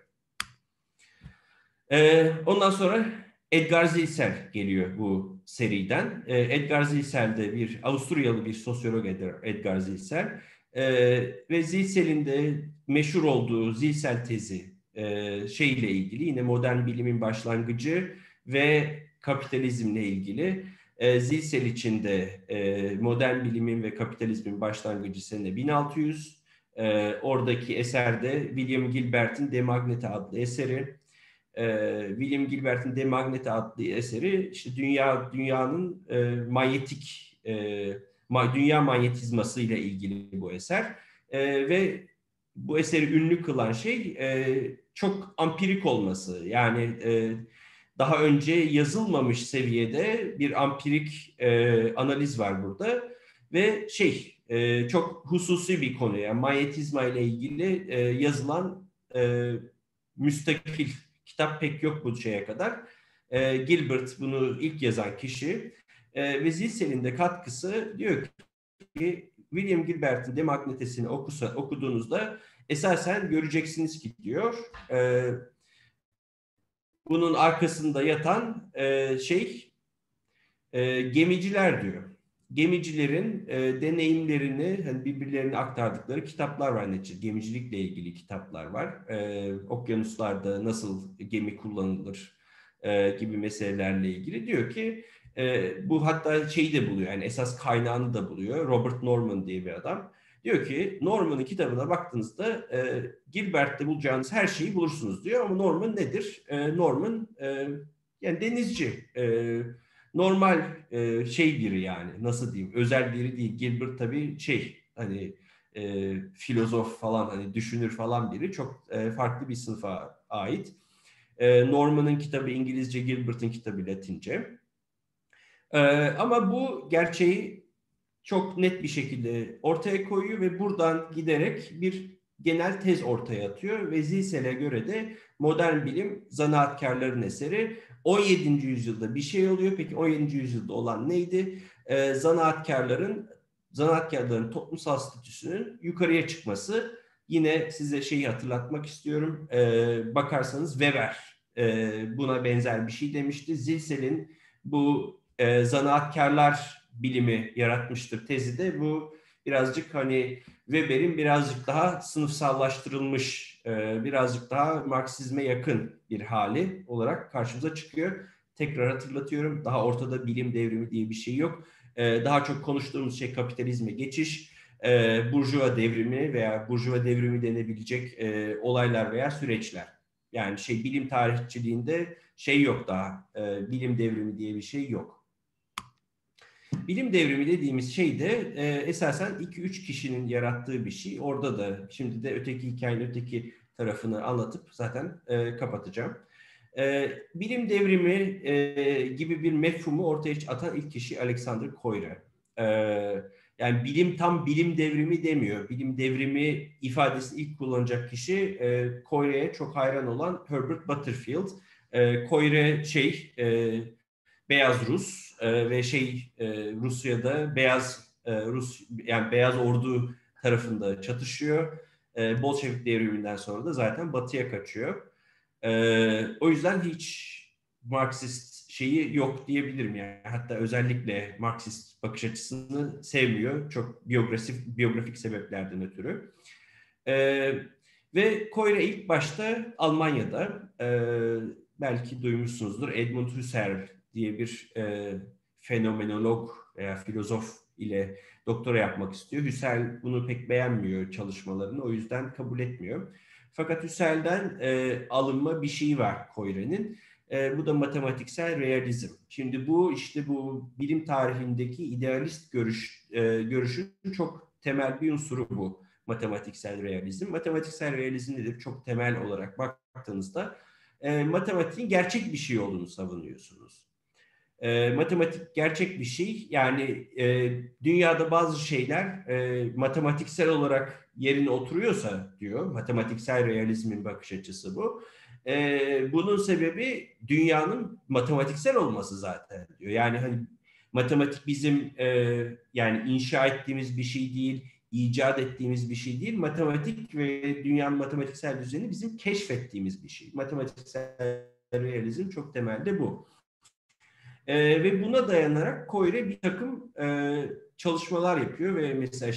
Ondan sonra Edgar Zilsel geliyor bu seriden. Edgar Zilsel de bir Avusturyalı bir sosyolog, Edgar Zilsel. Ve Zilsel'in de meşhur olduğu Zilsel tezi şeyle ilgili, yine modern bilimin başlangıcı ve kapitalizmle ilgili. Zilsel için de modern bilimin ve kapitalizmin başlangıcı sene 1600. Oradaki eserde William Gilbert'in De Magnete adlı eseri. William Gilbert'in De Magnete adlı eseri işte dünyanın manyetik dünya manyetizması ile ilgili bu eser ve bu eseri ünlü kılan şey çok ampirik olması. Yani daha önce yazılmamış seviyede bir ampirik analiz var burada ve çok hususi bir konu. Yani manyetizma ile ilgili yazılan müstakil kitap pek yok bu şeye kadar. Gilbert bunu ilk yazan kişi ve Zilsel'in de katkısı diyor ki William Gilbert'in demagnetesini okuduğunuzda esasen göreceksiniz ki diyor bunun arkasında yatan gemiciler diyor. Gemicilerin deneyimlerini hani birbirlerine aktardıkları kitaplar var neticede. Gemicilikle ilgili kitaplar var. Okyanuslarda nasıl gemi kullanılır gibi meselelerle ilgili. Diyor ki bu hatta şeyi de buluyor. Yani esas kaynağını da buluyor. Robert Norman diye bir adam. Diyor ki Norman'ın kitabına baktığınızda Gilbert'te bulacağınız her şeyi bulursunuz diyor. Ama Norman nedir? Norman yani denizci. Normal biri yani nasıl diyeyim özel biri değil. Gilbert tabii hani filozof falan hani düşünür falan biri çok farklı bir sınıfa ait. Norman'ın kitabı İngilizce, Gilbert'in kitabı Latince. Ama bu gerçeği çok net bir şekilde ortaya koyuyor ve buradan giderek bir genel tez ortaya atıyor ve Zilsel'e göre de modern bilim zanaatkarların eseri. 17. yüzyılda bir şey oluyor. Peki 17. yüzyılda olan neydi? Zanaatkarların toplumsal statüsünün yukarıya çıkması. Yine size şeyi hatırlatmak istiyorum. Bakarsanız Weber buna benzer bir şey demişti. Zilsel'in bu zanaatkarlar bilimi yaratmıştır tezi de bu birazcık hani Weber'in birazcık daha sınıfsallaştırılmış, birazcık daha Marksizme yakın bir hali olarak karşımıza çıkıyor. Tekrar hatırlatıyorum, daha ortada bilim devrimi diye bir şey yok. Daha çok konuştuğumuz şey kapitalizme geçiş, burjuva devrimi veya burjuva devrimi denebilecek olaylar veya süreçler. Yani bilim tarihçiliğinde yok daha, bilim devrimi diye bir şey yok. Bilim devrimi dediğimiz şey de esasen 2-3 kişinin yarattığı bir şey. Orada da şimdi de öteki hikayenin öteki tarafını anlatıp zaten kapatacağım. Bilim devrimi gibi bir mefhumu ortaya atan ilk kişi Alexander Koyre. Yani tam bilim devrimi demiyor. Bilim devrimi ifadesini ilk kullanacak kişi Koyre'ye çok hayran olan Herbert Butterfield. Koyre beyaz Rus ve Rusya'da beyaz ordu tarafında çatışıyor. Bolşevik devriminden sonra da zaten batıya kaçıyor. O yüzden hiç Marksist yok diyebilirim yani. Hatta özellikle Marksist bakış açısını sevmiyor. Çok biyografik sebeplerden ötürü. Ve Koyre ilk başta Almanya'da belki duymuşsunuzdur Edmund Husserl diye bir fenomenolog veya filozof ile doktora yapmak istiyor. Husserl bunu pek beğenmiyor çalışmalarını, o yüzden kabul etmiyor. Fakat Husserl'den alınma bir şey var Koyre'nin. Bu da matematiksel realizm. Şimdi bu bilim tarihindeki idealist görüşün çok temel bir unsuru bu matematiksel realizm. Matematiksel realizm nedir? Çok temel olarak baktığınızda matematiğin gerçek bir şey olduğunu savunuyorsunuz. Matematik gerçek bir şey. Yani dünyada bazı şeyler matematiksel olarak yerine oturuyorsa diyor. Matematiksel realizmin bakış açısı bu. Bunun sebebi dünyanın matematiksel olması zaten diyor. Yani hani matematik bizim yani inşa ettiğimiz bir şey değil, icat ettiğimiz bir şey değil. Matematik ve dünyanın matematiksel düzeni bizim keşfettiğimiz bir şey. Matematiksel realizm çok temelde bu. Ve buna dayanarak Koyre bir takım çalışmalar yapıyor ve mesela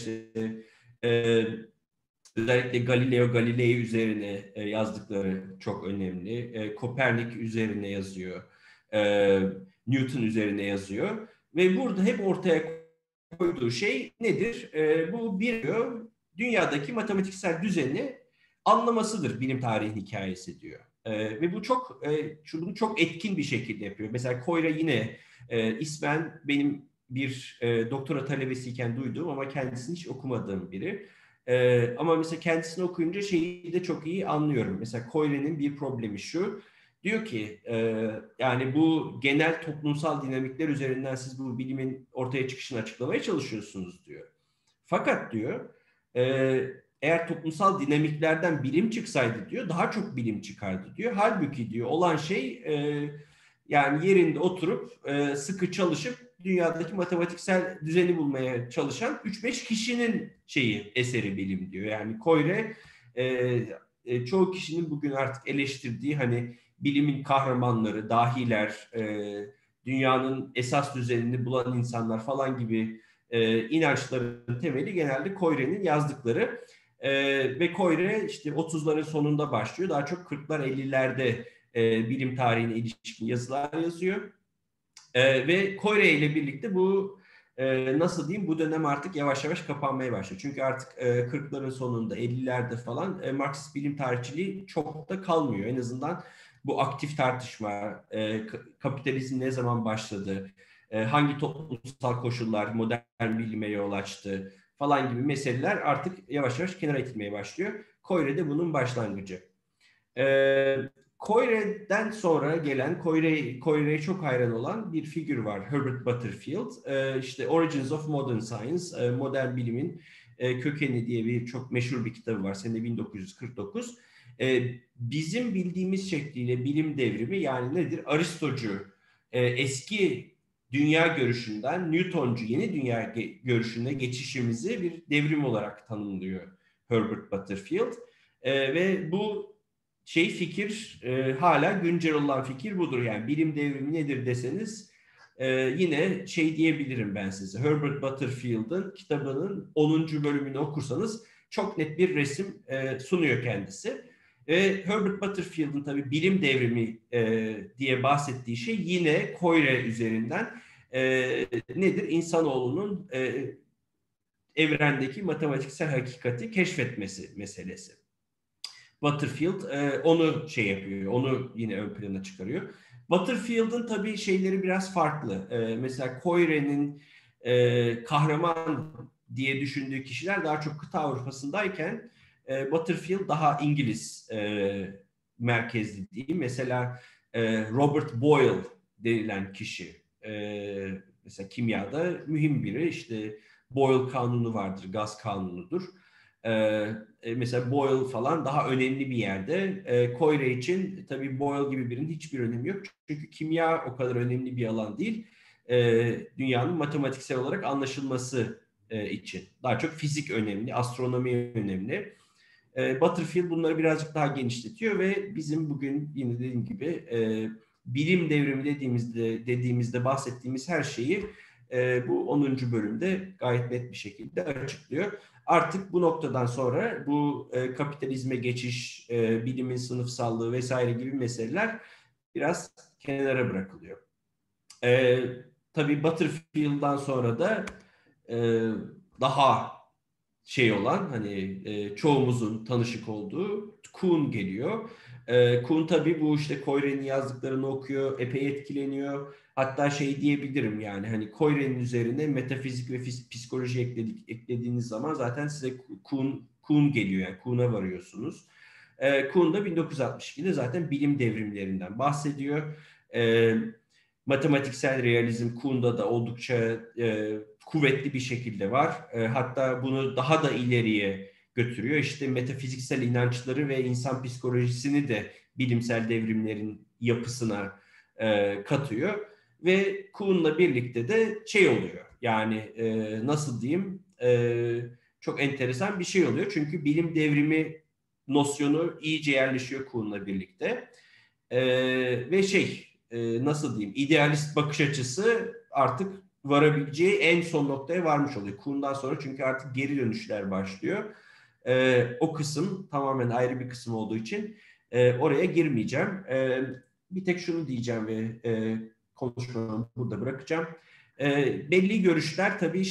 özellikle Galileo Galilei üzerine yazdıkları çok önemli. Kopernik üzerine yazıyor. Newton üzerine yazıyor. Ve burada hep ortaya koyduğu şey nedir? Bu diyor, dünyadaki matematiksel düzeni anlamasıdır bilim tarihi hikayesi diyor. Ve bu bunu çok etkin bir şekilde yapıyor. Mesela Koyre yine ismen benim bir doktora talebesiyken duyduğum ama kendisini hiç okumadığım biri. Ama mesela kendisini okuyunca şeyi de çok iyi anlıyorum. Mesela Koyre'nin bir problemi şu. Diyor ki yani bu genel toplumsal dinamikler üzerinden siz bu bilimin ortaya çıkışını açıklamaya çalışıyorsunuz diyor. Fakat diyor eğer toplumsal dinamiklerden bilim çıksaydı diyor daha çok bilim çıkardı diyor. Halbuki diyor olan şey yani yerinde oturup sıkı çalışıp dünyadaki matematiksel düzeni bulmaya çalışan 3-5 kişinin eseri bilim diyor. Yani Koyre çoğu kişinin bugün artık eleştirdiği hani bilimin kahramanları, dahiler, dünyanın esas düzenini bulan insanlar falan gibi inançların temeli genelde Koyre'nin yazdıkları. Ve Koyre işte 30'ların sonunda başlıyor. Daha çok 40'lar 50'lerde bilim tarihine ilişkin yazılar yazıyor. Ve Koyre ile birlikte bu nasıl diyeyim bu dönem artık yavaş yavaş kapanmaya başlıyor. Çünkü artık 40'ların sonunda 50'lerde falan Marksist bilim tarihçiliği çok da kalmıyor. En azından bu aktif tartışma, kapitalizm ne zaman başladı, hangi toplumsal koşullar modern bilime yol açtı falan gibi meseleler artık yavaş yavaş kenara itilmeye başlıyor. Koyre de bunun başlangıcı. Koyre'den sonra gelen, Koyre'ye çok hayran olan bir figür var. Herbert Butterfield. İşte Origins of Modern Science, modern bilimin kökeni diye bir çok meşhur bir kitabı var. Sene 1949. Bizim bildiğimiz şekliyle bilim devrimi yani nedir? Aristocu, eski dünya görüşünden Newtoncu yeni dünya görüşüne geçişimizi bir devrim olarak tanımlıyor Herbert Butterfield. Ve bu fikir hala güncel olan fikir budur. Yani bilim devrimi nedir deseniz yine diyebilirim ben size. Herbert Butterfield'ın kitabının 10. bölümünü okursanız çok net bir resim sunuyor kendisi. Herbert Butterfield'ın tabii bilim devrimi diye bahsettiği şey yine Koyre üzerinden nedir? İnsanoğlunun evrendeki matematiksel hakikati keşfetmesi meselesi. Butterfield onu yapıyor, onu yine ön plana çıkarıyor. Butterfield'ın tabii şeyleri biraz farklı. Mesela Koyre'nin kahraman diye düşündüğü kişiler daha çok kıta Avrupa'sındayken Butterfield daha İngiliz merkezli diyeyim. Mesela Robert Boyle denilen kişi mesela kimyada mühim biri. İşte Boyle kanunu vardır, gaz kanunudur. Mesela Boyle falan daha önemli bir yerde. Koyre için tabii Boyle gibi birinin hiçbir önemi yok. Çünkü kimya o kadar önemli bir alan değil. Dünyanın matematiksel olarak anlaşılması için. Daha çok fizik önemli, astronomi önemli. Butterfield bunları birazcık daha genişletiyor ve bizim bugün yine dediğim gibi bilim devrimi dediğimizde bahsettiğimiz her şeyi bu 10. bölümde gayet net bir şekilde açıklıyor. Artık bu noktadan sonra bu kapitalizme geçiş, bilimin sınıfsallığı vesaire gibi meseleler biraz kenara bırakılıyor. Tabii Butterfield'dan sonra da daha olan hani çoğumuzun tanışık olduğu Kuhn geliyor. Kuhn tabii bu işte Koyre'nin yazdıklarını okuyor, epey etkileniyor. Hatta diyebilirim yani hani Koyre'nin üzerine metafizik ve psikoloji eklediğiniz zaman zaten size Kuhn geliyor yani Kuhn'a varıyorsunuz. Kuhn da 1962'de zaten bilim devrimlerinden bahsediyor. Matematiksel realizm Kuhn'da da oldukça kuvvetli bir şekilde var. Hatta bunu daha da ileriye götürüyor. İşte metafiziksel inançları ve insan psikolojisini de bilimsel devrimlerin yapısına katıyor. Ve Kuhn'la birlikte de oluyor. Yani nasıl diyeyim çok enteresan bir şey oluyor. Çünkü bilim devrimi nosyonu iyice yerleşiyor Kuhn'la birlikte. Ve nasıl diyeyim idealist bakış açısı artık varabileceği en son noktaya varmış oluyor. Kuhn'dan sonra çünkü artık geri dönüşler başlıyor. O kısım tamamen ayrı bir kısım olduğu için oraya girmeyeceğim. Bir tek şunu diyeceğim ve konuşmamı burada bırakacağım. Belli görüşler tabii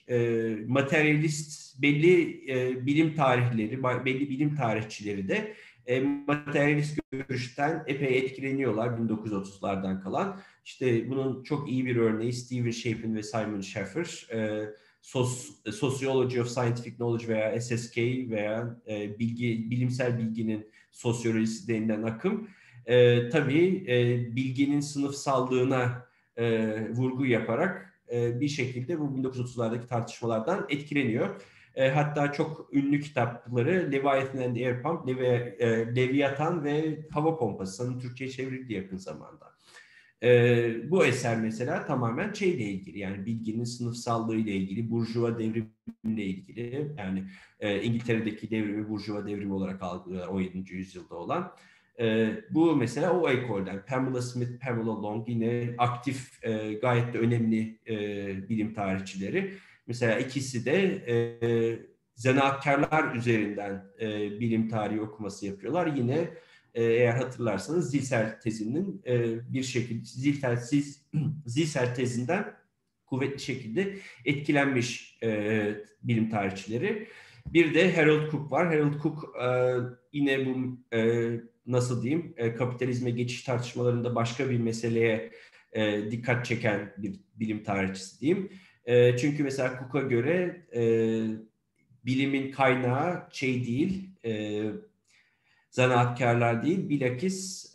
materyalist belli bilim tarihleri, belli bilim tarihçileri de materyalist görüşten epey etkileniyorlar 1930'lardan kalan. İşte bunun çok iyi bir örneği Stephen Shapin ve Simon Schaffer. Sociology of Scientific Knowledge veya SSK veya bilimsel bilginin sosyolojisi denilen akım. Tabii bilginin sınıfsallığına vurgu yaparak bir şekilde bu 1930'lardaki tartışmalardan etkileniyor. Hatta çok ünlü kitapları Leviathan and Air Pump, Leviathan ve Hava Pompası, sanırım Türkçe'ye çevrildi yakın zamanda. Bu eser mesela tamamen şeyle ilgili, yani bilginin sınıfsallığı ile ilgili, burjuva devrimle ilgili, yani İngiltere'deki devrimi burjuva devrimi olarak algılıyorlar 17. yüzyılda olan. Bu mesela o ekolden. Pamela Smith, Pamela Long yine aktif, gayet de önemli bilim tarihçileri. Mesela ikisi de zanaatkarlar üzerinden bilim tarihi okuması yapıyorlar. Yine eğer hatırlarsanız Zilsel tezinin bir şekilde Zilsel tezinden kuvvetli şekilde etkilenmiş bilim tarihçileri. Bir de Harold Cook var. Harold Cook yine bu nasıl diyeyim, kapitalizme geçiş tartışmalarında başka bir meseleye dikkat çeken bir bilim tarihçisi diyeyim. Çünkü mesela Cook'a göre bilimin kaynağı şey değil, zanaatkarlar değil, bilakis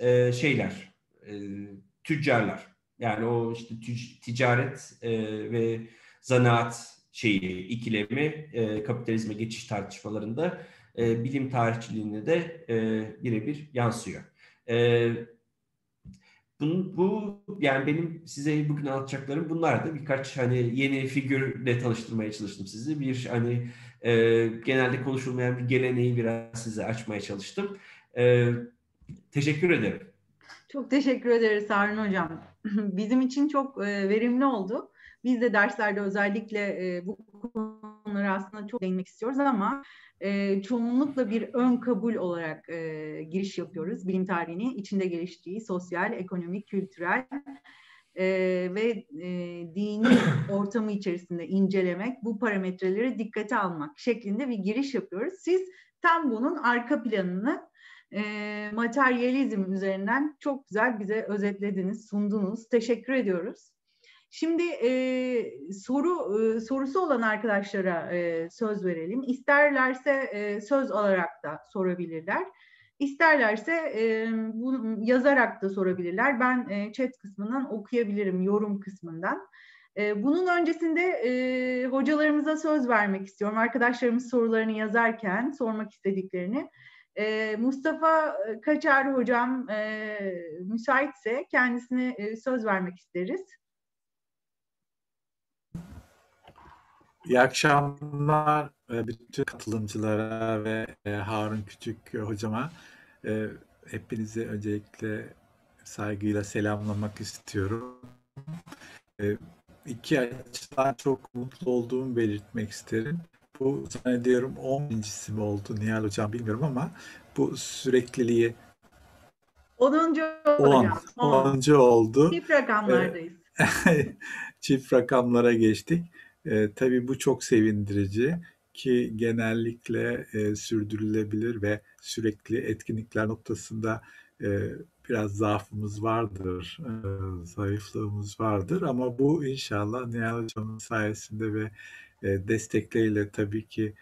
tüccarlar. Yani o işte ticaret ve zanaat ikilemi kapitalizme geçiş tartışmalarında bilim tarihçiliğine de birebir yansıyor. Yani benim size bugün anlatacaklarım bunlardı. Birkaç hani yeni figürle tanıştırmaya çalıştım sizi. Bir hani genelde konuşulmayan bir geleneği biraz size açmaya çalıştım. Teşekkür ederim. Çok teşekkür ederiz Harun Hocam. Bizim için çok verimli oldu. Biz de derslerde özellikle bu konulara aslında çok değinmek istiyoruz ama çoğunlukla bir ön kabul olarak giriş yapıyoruz. Bilim tarihini içinde geliştiği sosyal, ekonomik, kültürel ve dini ortamı içerisinde incelemek, bu parametreleri dikkate almak şeklinde bir giriş yapıyoruz. Siz tam bunun arka planını materyalizm üzerinden çok güzel bize özetlediniz, sundunuz. Teşekkür ediyoruz. Şimdi sorusu olan arkadaşlara söz verelim. İsterlerse söz alarak da sorabilirler. İsterlerse bunu yazarak da sorabilirler. Ben chat kısmından okuyabilirim, yorum kısmından. Bunun öncesinde hocalarımıza söz vermek istiyorum. Arkadaşlarımız sorularını yazarken sormak istediklerini. Mustafa Kaçar hocam müsaitse kendisine söz vermek isteriz. İyi akşamlar bütün katılımcılara ve Harun Küçük hocama. Hepinizi öncelikle saygıyla selamlamak istiyorum. İki açıdan çok mutlu olduğumu belirtmek isterim. Bu zannediyorum 10.'si mi oldu Nihal Hocam bilmiyorum ama bu sürekliliği 10. hocam. 10. oldu. Çift rakamlardayız. Çift rakamlara geçtik. Tabii bu çok sevindirici ki genellikle sürdürülebilir ve sürekli etkinlikler noktasında biraz zaafımız vardır, zayıflığımız vardır ama bu inşallah Nihal Hocam'ın sayesinde ve destekleriyle tabii ki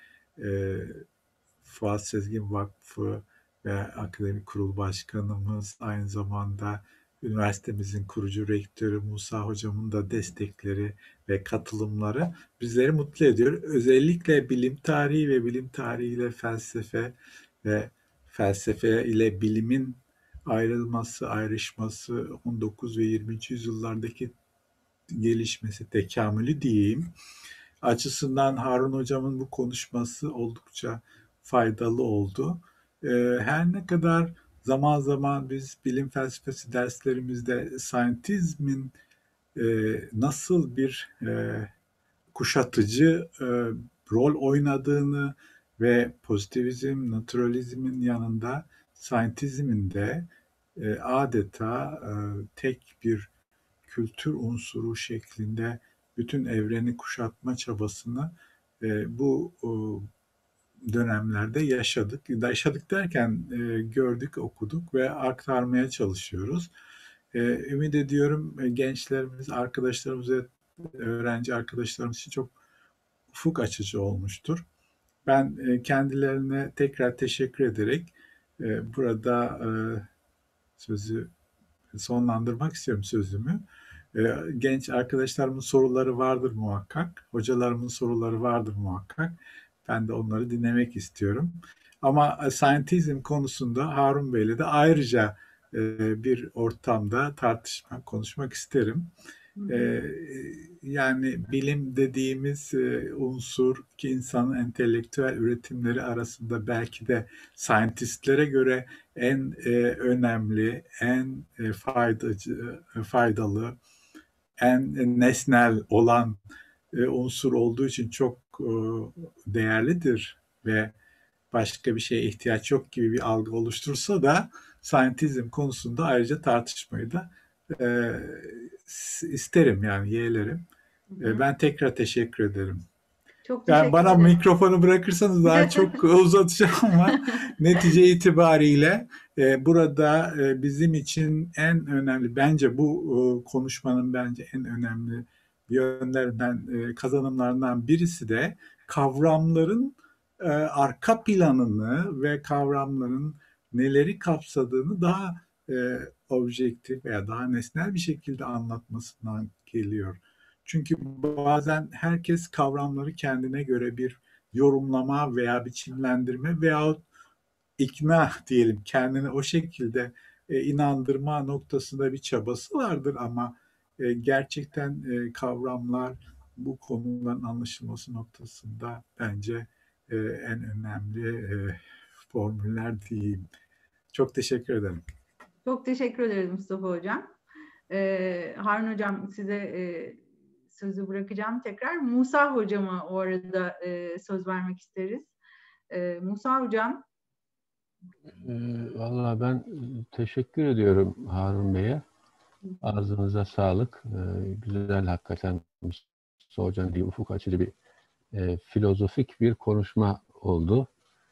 Fuat Sezgin Vakfı ve Akademik Kurul Başkanımız, aynı zamanda üniversitemizin kurucu rektörü Musa Hocam'ın da destekleri ve katılımları bizleri mutlu ediyor. Özellikle bilim tarihi ve bilim tarihiyle felsefe ve felsefe ile bilimin ayrışması 19 ve 20. yüzyıllardaki gelişmesi, tekamülü diyeyim açısından Harun Hocam'ın bu konuşması oldukça faydalı oldu. Her ne kadar zaman zaman biz bilim felsefesi derslerimizde scientism'in nasıl bir kuşatıcı rol oynadığını ve pozitivizm, naturalizmin yanında scientism'in de adeta tek bir kültür unsuru şeklinde bütün evreni kuşatma çabasını bu dönemlerde yaşadık. Yaşadık derken gördük, okuduk ve aktarmaya çalışıyoruz. Ümit ediyorum gençlerimiz, arkadaşlarımız ve öğrenci arkadaşlarımız için çok ufuk açıcı olmuştur. Ben kendilerine tekrar teşekkür ederek burada sözü sonlandırmak istiyorum sözümü. Genç arkadaşlarımın soruları vardır muhakkak, hocalarımın soruları vardır muhakkak. Ben de onları dinlemek istiyorum. Ama scientism konusunda Harun Bey'le de ayrıca bir ortamda konuşmak isterim. Yani bilim dediğimiz unsur ki insanın entelektüel üretimleri arasında belki de scientistlere göre en önemli, en faydalı, en nesnel olan unsur olduğu için çok değerlidir ve başka bir şeye ihtiyaç yok gibi bir algı oluştursa da scientism konusunda ayrıca tartışmayı da e, isterim, yani yeğlerim. Ben tekrar teşekkür ederim. Çok Yani teşekkür bana ederim. mikrofonu bırakırsanız daha çok uzatacağım ama netice itibariyle burada bizim için en önemli, bence bu konuşmanın bence en önemli yönlerinden, kazanımlarından birisi de kavramların arka planını ve kavramların neleri kapsadığını daha objektif veya daha nesnel bir şekilde anlatmasından geliyor. Çünkü bazen herkes kavramları kendine göre bir yorumlama veya biçimlendirme veyahut ikna diyelim, kendini o şekilde inandırma noktasında bir çabası vardır ama gerçekten kavramlar bu konuların anlaşılması noktasında bence en önemli formüller diyeyim. Çok teşekkür ederim. Çok teşekkür ederiz Mustafa Hocam. Harun Hocam, size sözü bırakacağım tekrar. Musa Hocama o arada söz vermek isteriz. Musa Hocam. Vallahi ben teşekkür ediyorum Harun Bey'e. Ağzınıza sağlık. Güzel, hakikaten Mustafa Hocam diye ufuk açıcı bir filozofik bir konuşma oldu.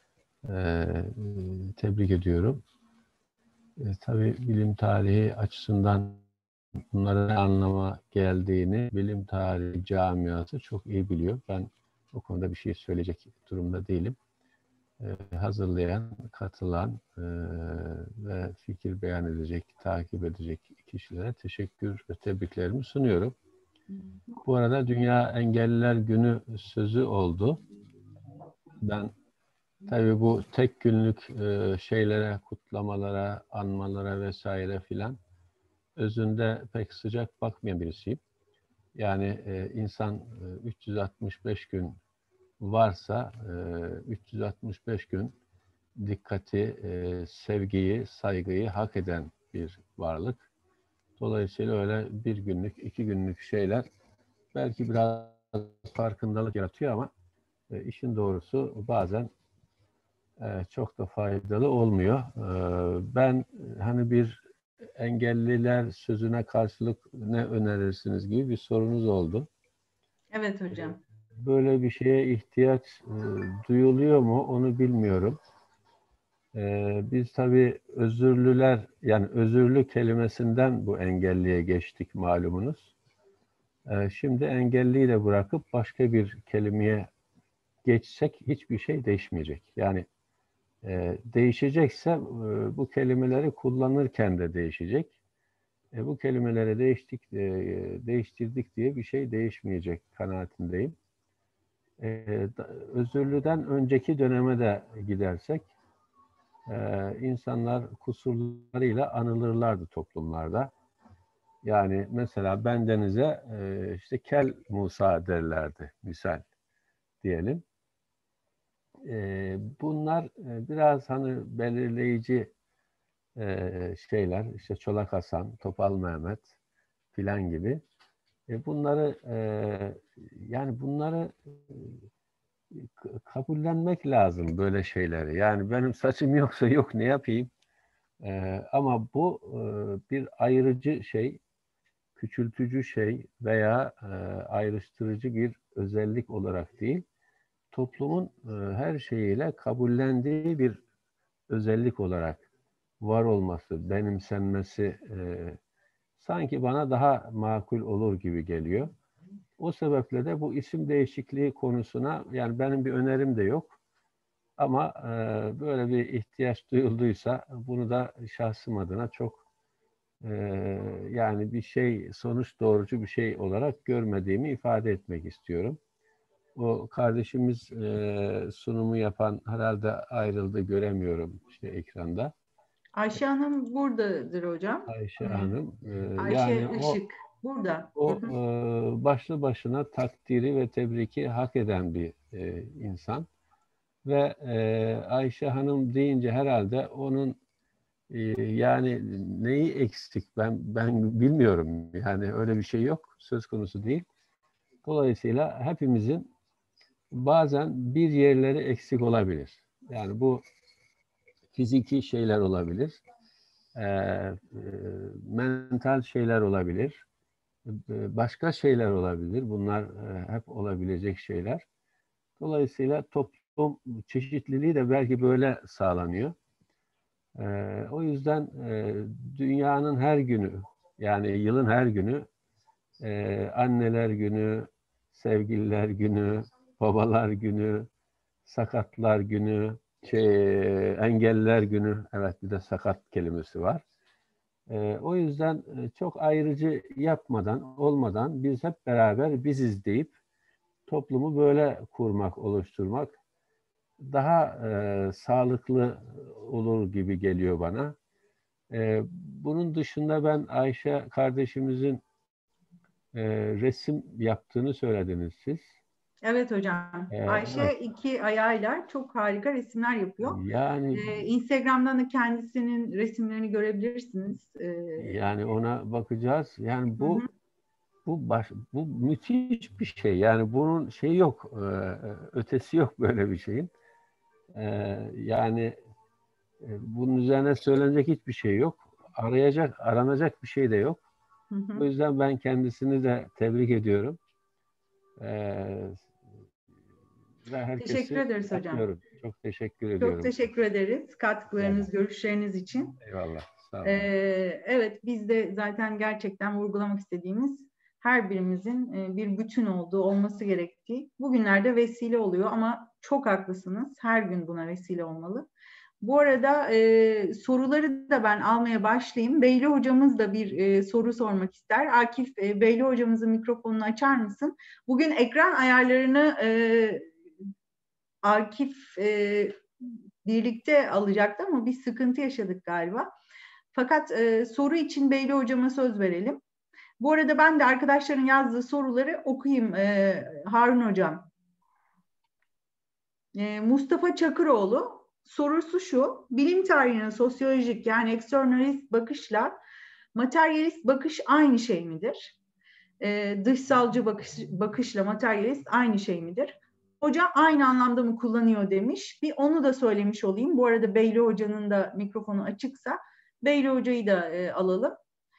Tebrik ediyorum. Tabii bilim tarihi açısından bunların ne anlama geldiğini bilim tarihi camiası çok iyi biliyor. Ben o konuda bir şey söyleyecek durumda değilim. Hazırlayan, katılan ve fikir beyan edecek, takip edecek kişilere teşekkür ve tebriklerimi sunuyorum. Bu arada Dünya Engelliler Günü sözü oldu. Ben tabii bu tek günlük şeylere, kutlamalara, anmalara vesaire filan özünde pek sıcak bakmayan birisiyim. Yani insan 365 gün varsa 365 gün dikkati, sevgiyi, saygıyı hak eden bir varlık. Dolayısıyla öyle bir günlük, 2 günlük şeyler belki biraz farkındalık yaratıyor ama işin doğrusu bazen çok da faydalı olmuyor. Ben hani bir engelliler sözüne karşılık ne önerirsiniz gibi bir sorunuz oldu. Evet hocam. Böyle bir şeye ihtiyaç duyuluyor mu onu bilmiyorum. Biz tabii özürlüler, yani özürlü kelimesinden bu engelliye geçtik malumunuz. Şimdi engelliyi de bırakıp başka bir kelimeye geçsek hiçbir şey değişmeyecek. Yani değişecekse bu kelimeleri kullanırken de değişecek. Bu kelimeleri değiştirdik diye bir şey değişmeyecek kanaatindeyim. Özürlüden önceki döneme de gidersek, insanlar kusurlarıyla anılırlardı toplumlarda. Yani mesela bendenize işte Kel Musa derlerdi misal diyelim. Bunlar biraz hani belirleyici şeyler, işte Çolak Hasan, Topal Mehmet filan gibi. Bunları yani bunları kabullenmek lazım, böyle şeyleri. Yani benim saçım yoksa yok, ne yapayım? Ama bu bir ayrıcı şey, küçültücü şey veya ayrıştırıcı bir özellik olarak değil, toplumun her şeyiyle kabullendiği bir özellik olarak var olması, benimsenmesi sanki bana daha makul olur gibi geliyor. O sebeple de bu isim değişikliği konusuna, yani benim bir önerim de yok. Ama böyle bir ihtiyaç duyulduysa bunu da şahsım adına çok yani bir şey, sonuç doğrucu bir şey olarak görmediğimi ifade etmek istiyorum. o kardeşimiz sunumu yapan herhalde ayrıldı, göremiyorum işte ekranda. Ayşe Hanım buradadır hocam. Ayşe Hanım. Ayşe Yani Işık burada. o başlı başına takdiri ve tebriki hak eden bir insan. Ve Ayşe Hanım deyince herhalde onun yani neyi eksik ben bilmiyorum. Yani öyle bir şey yok. Söz konusu değil. Dolayısıyla hepimizin bazen bir yerleri eksik olabilir. Yani bu fiziki şeyler olabilir. Mental şeyler olabilir. Başka şeyler olabilir. Bunlar hep olabilecek şeyler. Dolayısıyla toplum çeşitliliği de belki böyle sağlanıyor. O yüzden dünyanın her günü, yani yılın her günü, anneler günü, sevgililer günü, babalar günü, sakatlar günü, engelliler günü, evet bir de sakat kelimesi var. O yüzden çok ayrıcı yapmadan, olmadan biz hep beraber biziz deyip toplumu böyle kurmak, oluşturmak daha sağlıklı olur gibi geliyor bana. Bunun dışında ben Ayşe kardeşimizin resim yaptığını söylediniz siz. Evet hocam. Ayşe Evet. 2 ayağıyla çok harika resimler yapıyor. Yani Instagram'dan da kendisinin resimlerini görebilirsiniz. yani ona bakacağız. Yani Hı hı. bu müthiş bir şey. Yani bunun şeyi yok, ötesi yok böyle bir şeyin. Yani bunun üzerine söylenecek hiçbir şey yok. Aranacak bir şey de yok. Hı hı. O yüzden ben kendisini de tebrik ediyorum. Ve Teşekkür herkesi ederiz hocam. öpüyorum. Çok teşekkür Çok ediyorum. teşekkür ederiz katkılarınız, Evet. görüşleriniz için. Eyvallah. Sağ olun. Evet, biz de zaten gerçekten vurgulamak istediğimiz her birimizin bir bütün olduğu, olması gerektiği bugünlerde vesile oluyor ama çok haklısınız. Her gün buna vesile olmalı. Bu arada soruları da ben almaya başlayayım. Beyli hocamız da bir soru sormak ister. Akif, Beyli hocamızın mikrofonunu açar mısın? Bugün ekran ayarlarını Akif birlikte alacaktı ama bir sıkıntı yaşadık galiba. Fakat soru için Beyli hocama söz verelim. Bu arada ben de arkadaşların yazdığı soruları okuyayım Harun hocam. Mustafa Çakıroğlu sorusu şu: bilim tarihine sosyolojik yani eksternalist bakışla materyalist bakış aynı şey midir? Dışsalcı bakışla materyalist aynı şey midir? Hoca aynı anlamda mı kullanıyor demiş. Bir onu da söylemiş olayım. Bu arada Beyli Hoca'nın da mikrofonu açıksa Beyli Hoca'yı da alalım.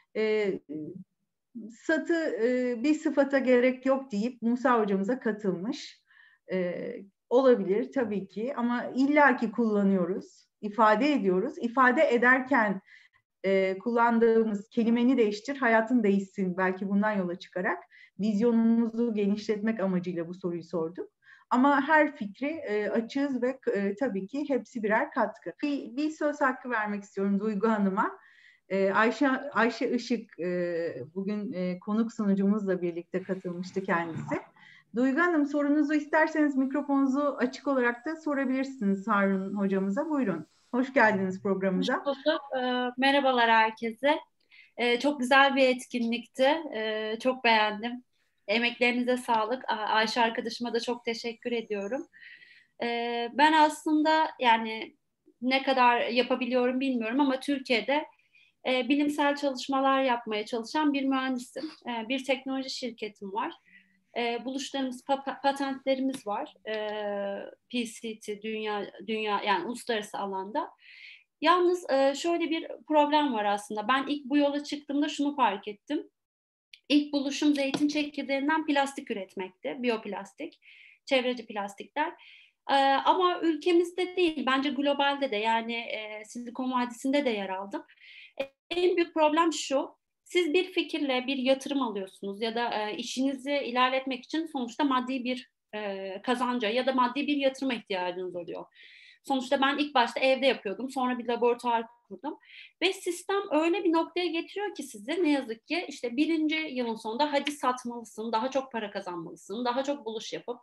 Satı bir sıfata gerek yok deyip Musa Hocamıza katılmış. Olabilir tabii ki ama illaki kullanıyoruz, ifade ediyoruz. İfade ederken kullandığımız kelimeni değiştir, hayatın değişsin. Belki bundan yola çıkarak vizyonumuzu genişletmek amacıyla bu soruyu sorduk. Ama her fikri açığız ve tabii ki hepsi birer katkı. Bir söz hakkı vermek istiyorum Duygu Hanım'a. Ayşe Işık bugün konuk sunucumuzla birlikte katılmıştı kendisi. Duygu Hanım, sorunuzu isterseniz mikrofonunuzu açık olarak da sorabilirsiniz Harun hocamıza. Buyurun. Hoş geldiniz programımıza. Hoş bulduk. Merhabalar herkese. Çok güzel bir etkinlikti. Çok beğendim. Emeklerinize sağlık. Ayşe arkadaşıma da çok teşekkür ediyorum. Ben aslında yani ne kadar yapabiliyorum bilmiyorum ama Türkiye'de bilimsel çalışmalar yapmaya çalışan bir mühendisim. Bir teknoloji şirketim var. Buluşlarımız, patentlerimiz var. PCT, dünya yani uluslararası alanda. Yalnız şöyle bir problem var aslında. Ben ilk bu yola çıktığımda şunu fark ettim. İlk buluşum zeytin çekirdeğinden plastik üretmekti. Biyoplastik, çevreci plastikler. Ama ülkemizde değil, bence globalde de yani Silikon Vadisi'nde de yer aldım. En büyük problem şu: siz bir fikirle bir yatırım alıyorsunuz ya da işinizi ilerletmek için sonuçta maddi bir kazanca ya da maddi bir yatırıma ihtiyacınız oluyor. Sonuçta ben ilk başta evde yapıyordum, sonra bir laboratuvar kurdum ve sistem öyle bir noktaya getiriyor ki sizi ne yazık ki işte 1. yılın sonunda hadi satmalısın, daha çok para kazanmalısın, daha çok buluş yapıp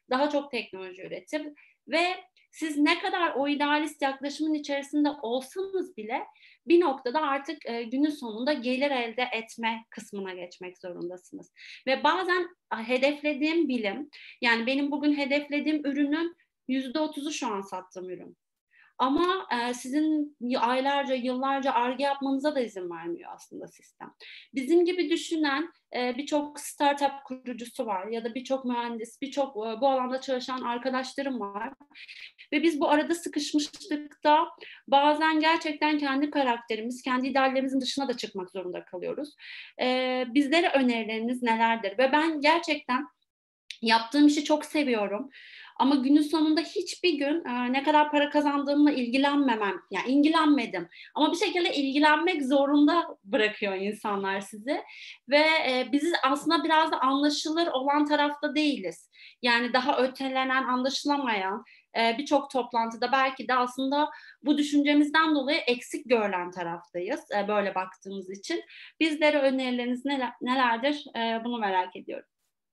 daha çok teknoloji üretip ve siz ne kadar o idealist yaklaşımın içerisinde olsanız bile bir noktada artık günün sonunda gelir elde etme kısmına geçmek zorundasınız. Ve bazen hedeflediğim bilim, yani benim bugün hedeflediğim ürünün %30'u şu an sattığım ürün. Ama sizin aylarca, yıllarca Ar-Ge yapmanıza da izin vermiyor aslında sistem. Bizim gibi düşünen birçok startup kurucusu var ya da birçok mühendis, birçok bu alanda çalışan arkadaşlarım var. Ve biz bu arada sıkışmışlıkta bazen gerçekten kendi karakterimiz, kendi ideallerimizin dışına da çıkmak zorunda kalıyoruz. Bizlere önerileriniz nelerdir? Ve ben gerçekten yaptığım işi çok seviyorum. Ama günün sonunda hiçbir gün ne kadar para kazandığımla ilgilenmedim. Ama bir şekilde ilgilenmek zorunda bırakıyor insanlar sizi. Ve biz aslında biraz da anlaşılır olan tarafta değiliz. Yani daha ötelenen, anlaşılamayan birçok toplantıda belki de aslında bu düşüncemizden dolayı eksik görülen taraftayız. Böyle baktığımız için. Bizlere önerileriniz nelerdir? Bunu merak ediyorum.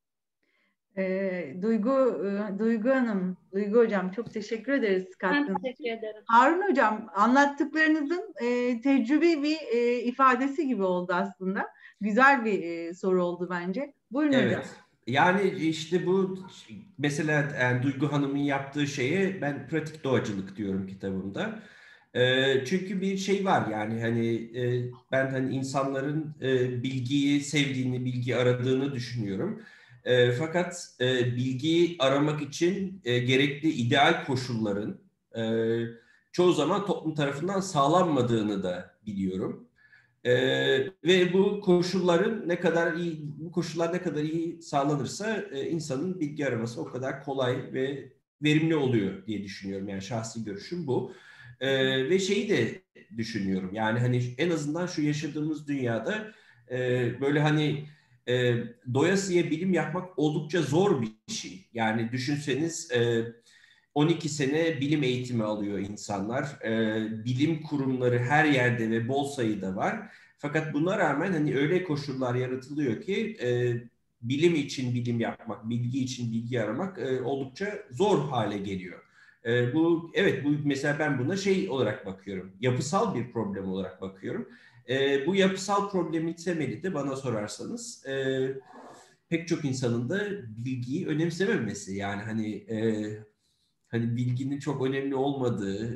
Duygu Hanım, Duygu Hocam çok teşekkür ederiz katkınız için. Ben teşekkür ederim. Harun Hocam, anlattıklarınızın tecrübi bir ifadesi gibi oldu aslında. Güzel bir soru oldu bence. Buyurun evet. hocam. Yani işte bu mesela yani Duygu Hanım'ın yaptığı şeye ben pratik doğacılık diyorum kitabımda. Çünkü bir şey var yani hani ben hani insanların bilgiyi sevdiğini, bilgi aradığını düşünüyorum. Fakat bilgiyi aramak için gerekli ideal koşulların çoğu zaman toplum tarafından sağlanmadığını da biliyorum. Ve bu koşullar ne kadar iyi sağlanırsa insanın bilgi araması o kadar kolay ve verimli oluyor diye düşünüyorum. Yani şahsi görüşüm bu. Ve şeyi de düşünüyorum. Yani hani en azından şu yaşadığımız dünyada böyle hani doyasıya bilim yapmak oldukça zor bir şey. Yani düşünseniz 12 sene bilim eğitimi alıyor insanlar. Bilim kurumları her yerde ve bol sayıda var. Fakat buna rağmen hani öyle koşullar yaratılıyor ki bilim için bilim yapmak, bilgi için bilgi aramak oldukça zor hale geliyor. Bu mesela ben buna şey olarak bakıyorum. Yapısal bir problem olarak bakıyorum. Bu yapısal problemin temeli de bana sorarsanız pek çok insanın da bilgiyi önemsememesi. Yani hani bilginin çok önemli olmadığı,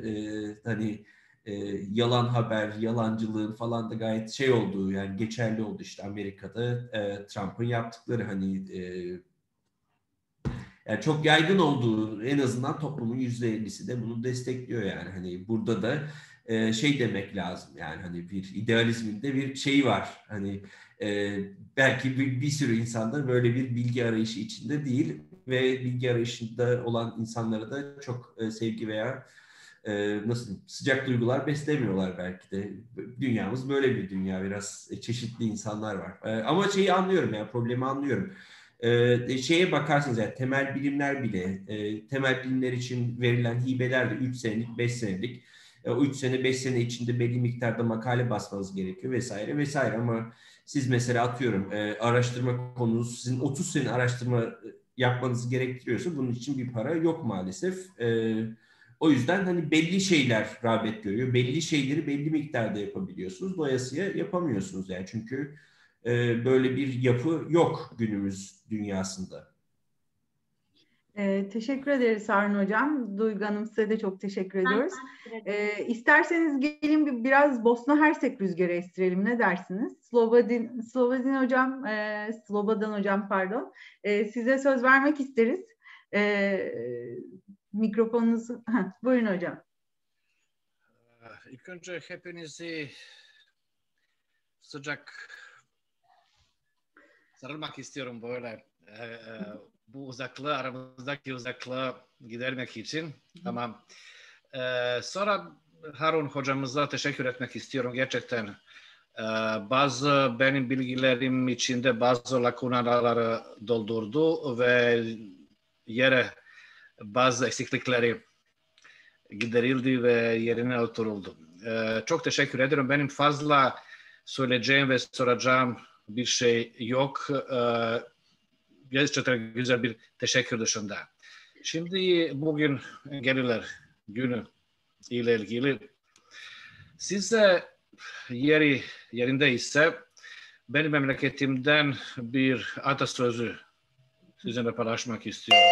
yalan haber, yalancılığın falan da gayet şey olduğu, yani geçerli oldu işte Amerika'da Trump'ın yaptıkları yani çok yaygın olduğu, en azından toplumun %50'si de bunu destekliyor yani. Hani burada da şey demek lazım yani hani bir idealizmin de bir şeyi var. Hani belki bir sürü insanda böyle bir bilgi arayışı içinde değil ve bilgi arayışında olan insanlara da çok sevgi veya sıcak duygular beslemiyorlar belki de. Dünyamız böyle bir dünya, biraz çeşitli insanlar var. Ama şeyi anlıyorum yani, problemi anlıyorum. Şeye bakarsanız yani temel bilimler bile, temel bilimler için verilen hibeler de 3 senelik, 5 senelik. O 3 sene, 5 sene içinde belli miktarda makale basmanız gerekiyor vesaire vesaire. Ama siz mesela atıyorum araştırma konunuz sizin 30 sene araştırma yapmanızı gerektiriyorsa bunun için bir para yok maalesef. O yüzden hani belli şeyler rağbet görüyor. Belli şeyleri belli miktarda yapabiliyorsunuz. Dolayısıyla yapamıyorsunuz yani, çünkü böyle bir yapı yok günümüz dünyasında. Teşekkür ederiz Harun Hocam. Duygu Hanım, size de çok teşekkür ediyoruz. İsterseniz gelin biraz Bosna Hersek rüzgarı estirelim. Ne dersiniz? Slobodan Hocam pardon. Size söz vermek isteriz. Mikrofonunuzu... Buyurun hocam. İlk önce hepinizi sıcak sarılmak istiyorum böyle. Bu uzaklığı, aramızdaki uzaklığı gidermek için. Ama sonra Harun hocamıza teşekkür etmek istiyorum gerçekten. Bazı benim bilgilerim içinde bazı lakunaları doldurdu ve yere bazı eksiklikleri giderildi ve yerine oturuldu. Çok teşekkür ederim. Benim fazla söyleyeceğim ve soracağım bir şey yok. Gerçekten güzel bir teşekkür dışında. Şimdi bugün Engelliler Günü ile ilgili size yerinde ise benim memleketimden bir atasözü sizinle paylaşmak istiyorum.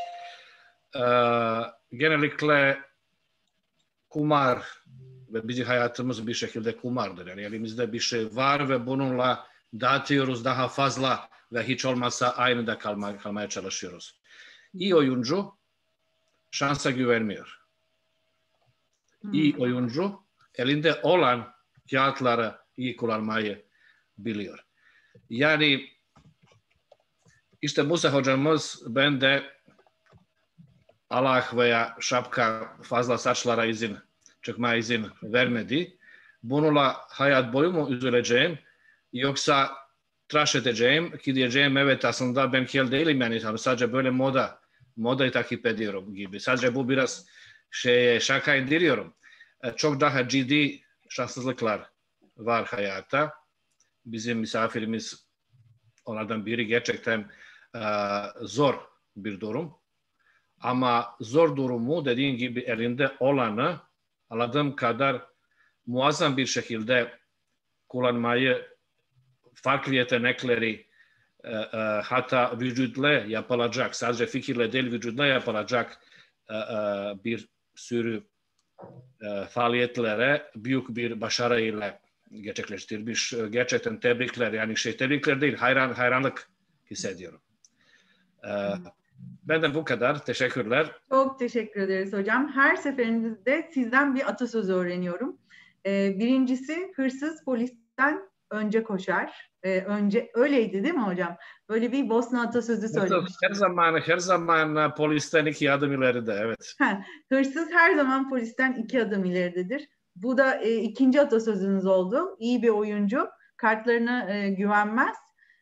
Genellikle kumar ve bizim hayatımız bir şekilde kumardır. Yani elimizde bir şey var ve bununla dağıtıyoruz daha fazla ve hiç olmazsa aynı da kalmaya çalışıyoruz. İyi oyuncu şansa güvenmiyor. İyi oyuncu elinde olan kağıtları iyi kullanmayı biliyor. Yani işte Musa hocamız bende Allah veya şapka fazla saçlara çıkma izin vermedi. Bununla hayat boyu mu üzüleceğim yoksa tıraş edeceğim ki diyeceğim evet aslında ben kel değilim yani sadece böyle modayı takip ediyorum gibi. Sadece bu biraz şaka indiriyorum. Çok daha ciddi şanssızlıklar var hayatta. Bizim misafirimiz onlardan biri gerçekten zor bir durum. Ama zor durumu dediğin gibi elinde olanı anladığım kadar muazzam bir şekilde kullanmayı, farklı yetenekleri hatta vücutla yapılacak, sadece fikirle değil vücutla yapılacak bir sürü faaliyetlere büyük bir başarıyla gerçekleştirmiş. Gerçekten tebrikler, yani tebrikler değil, hayranlık hissediyorum. Benden bu kadar. Teşekkürler. Çok teşekkür ederiz hocam. Her seferinde sizden bir atasözü öğreniyorum. Birincisi hırsız polisten önce koşar. Öyleydi değil mi hocam? Böyle bir Bosna atasözü söylemiş. Her zaman polisten 2 adım ileride, evet. Hırsız her zaman polisten 2 adım ileridedir. Bu da ikinci atasözünüz oldu. İyi bir oyuncu kartlarına güvenmez.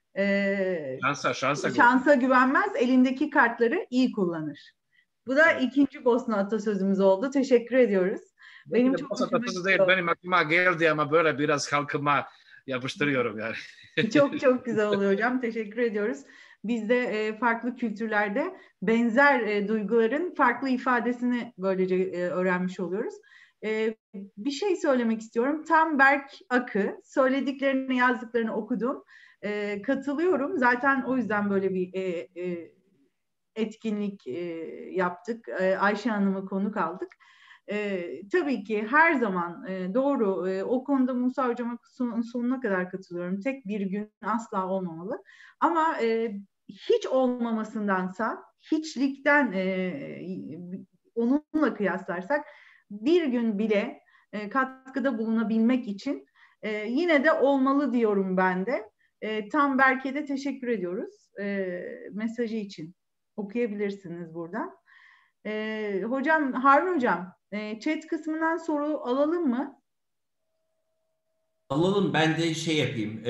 Şansa güvenmez, elindeki kartları iyi kullanır. Bu da ikinci Bosna atasözümüz oldu. Teşekkür ediyoruz. Benim çok atasözü değil, benim aklıma geldi ama böyle biraz halkıma yapıştırıyorum yani. Çok güzel oluyor hocam. Teşekkür ediyoruz. Biz de farklı kültürlerde benzer duyguların farklı ifadesini böylece öğrenmiş oluyoruz. Bir şey söylemek istiyorum. Tanberk Akı söylediklerini, yazdıklarını okudum. Katılıyorum. Zaten o yüzden böyle bir etkinlik yaptık. Ayşe Hanım'ı konuk aldık. Tabii ki her zaman doğru. O konuda Musa Hocam'a sonuna kadar katılıyorum. Tek bir gün asla olmamalı. Ama hiç olmamasındansa, hiçlikten onunla kıyaslarsak bir gün bile katkıda bulunabilmek için yine de olmalı diyorum ben de. Tanberk'e de teşekkür ediyoruz mesajı için. Okuyabilirsiniz buradan. Hocam, Harun Hocam, chat kısmından soru alalım mı? Alalım, ben de yapayım.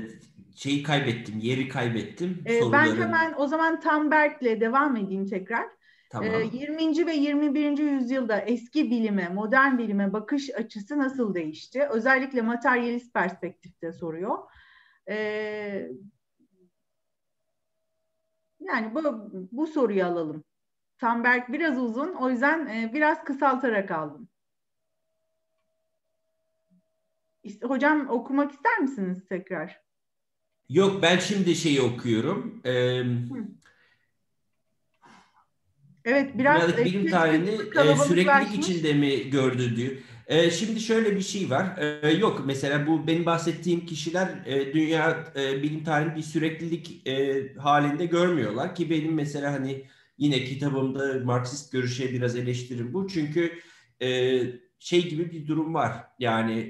Yeri kaybettim. Ben hemen o zaman Tanberk'le devam edeyim tekrar. Tamam. 20. ve 21. yüzyılda eski bilime, modern bilime bakış açısı nasıl değişti? Özellikle materyalist perspektifte soruyor. Yani bu soruyu alalım. Tanberk biraz uzun, o yüzden biraz kısaltarak aldım. Hocam okumak ister misiniz tekrar? Yok, ben şimdi okuyorum. Evet, biraz bilim tarihini süreklilik içinde mi gördü diyor. Şimdi şöyle bir şey var. Yok, mesela bu benim bahsettiğim kişiler dünya bilim tarihini bir süreklilik halinde görmüyorlar ki benim mesela yine kitabımda Marksist görüşe biraz eleştirim bu. Çünkü gibi bir durum var. Yani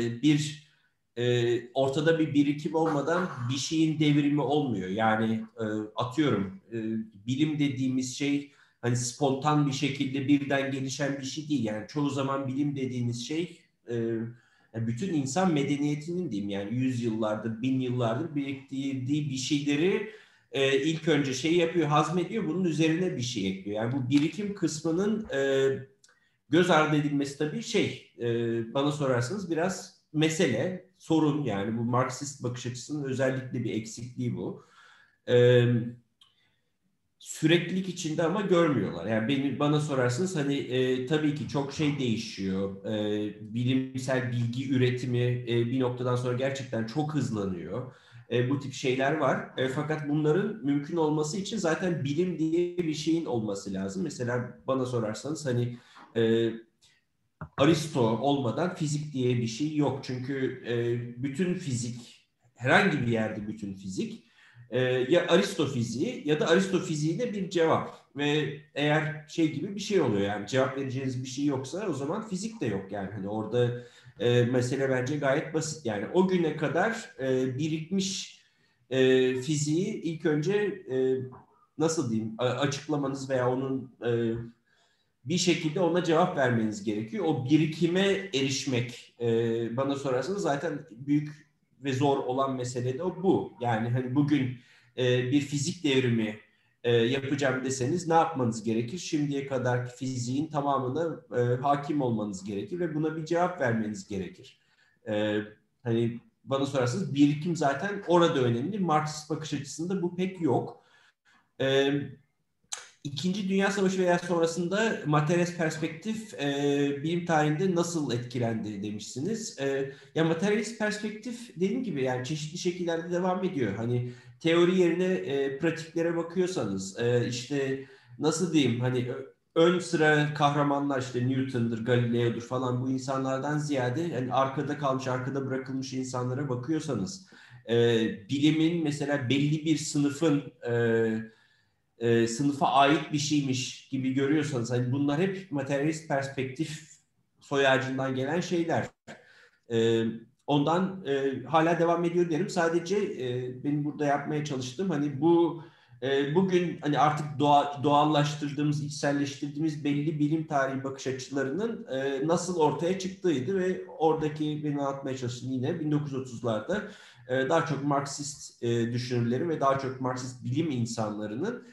ortada bir birikim olmadan bir şeyin devrimi olmuyor. Yani atıyorum bilim dediğimiz şey spontan bir şekilde birden gelişen bir şey değil. Yani çoğu zaman bilim dediğiniz şey bütün insan medeniyetinin diyeyim yani yüzyıllardır, 1000 yıllardır biriktirdiği bir şeyleri ilk önce yapıyor, hazmediyor. Bunun üzerine bir şey ekliyor. Yani bu birikim kısmının göz ardı edilmesi tabii bana sorarsanız biraz mesele, sorun yani bu Marksist bakış açısının özellikle bir eksikliği bu. süreklilik içinde ama görmüyorlar. Yani bana sorarsanız hani tabii ki çok şey değişiyor. Bilimsel bilgi üretimi bir noktadan sonra gerçekten çok hızlanıyor. Bu tip şeyler var. Fakat bunların mümkün olması için zaten bilim diye bir şeyin olması lazım. Mesela bana sorarsanız hani Aristo olmadan fizik diye bir şey yok. Çünkü bütün fizik, herhangi bir yerde bütün fizik ya Aristo fiziği ya da Aristo fiziğine bir cevap. Ve eğer şey gibi bir şey oluyor, yani cevap vereceğiniz bir şey yoksa o zaman fizik de yok yani. Hani orada mesele bence gayet basit. Yani o güne kadar birikmiş fiziği ilk önce nasıl diyeyim açıklamanız veya onun bir şekilde ona cevap vermeniz gerekiyor. O birikime erişmek bana sorarsanız zaten büyük ve zor olan mesele de bu. Yani hani bugün bir fizik devrimi yapacağım deseniz ne yapmanız gerekir? Şimdiye kadarki fiziğin tamamına hakim olmanız gerekir ve buna bir cevap vermeniz gerekir. Hani bana sorarsanız birikim zaten orada önemli. Marksist bakış açısında bu pek yok. İkinci Dünya Savaşı veya sonrasında materyalist perspektif bilim tarihinde nasıl etkilendi demişsiniz. Ya materyalist perspektif dediğim gibi yani çeşitli şekillerde devam ediyor. Hani teori yerine pratiklere bakıyorsanız işte nasıl diyeyim hani ön sıra kahramanlar işte Newton'dur, Galileo'dur falan bu insanlardan ziyade yani arkada kalmış, arkada bırakılmış insanlara bakıyorsanız bilimin mesela belli bir sınıfın sınıfa ait bir şeymiş gibi görüyorsanız hani bunlar hep materyalist perspektif soy ağacından gelen şeyler. Ondan hala devam ediyor derim. Sadece benim burada yapmaya çalıştığım hani bu bugün hani artık doğallaştırdığımız, içselleştirdiğimiz belli bilim tarihi bakış açılarının nasıl ortaya çıktığıydı ve oradaki benim anlatmaya çalıştığım yine 1930'larda daha çok Marksist düşünürlerin ve daha çok Marksist bilim insanlarının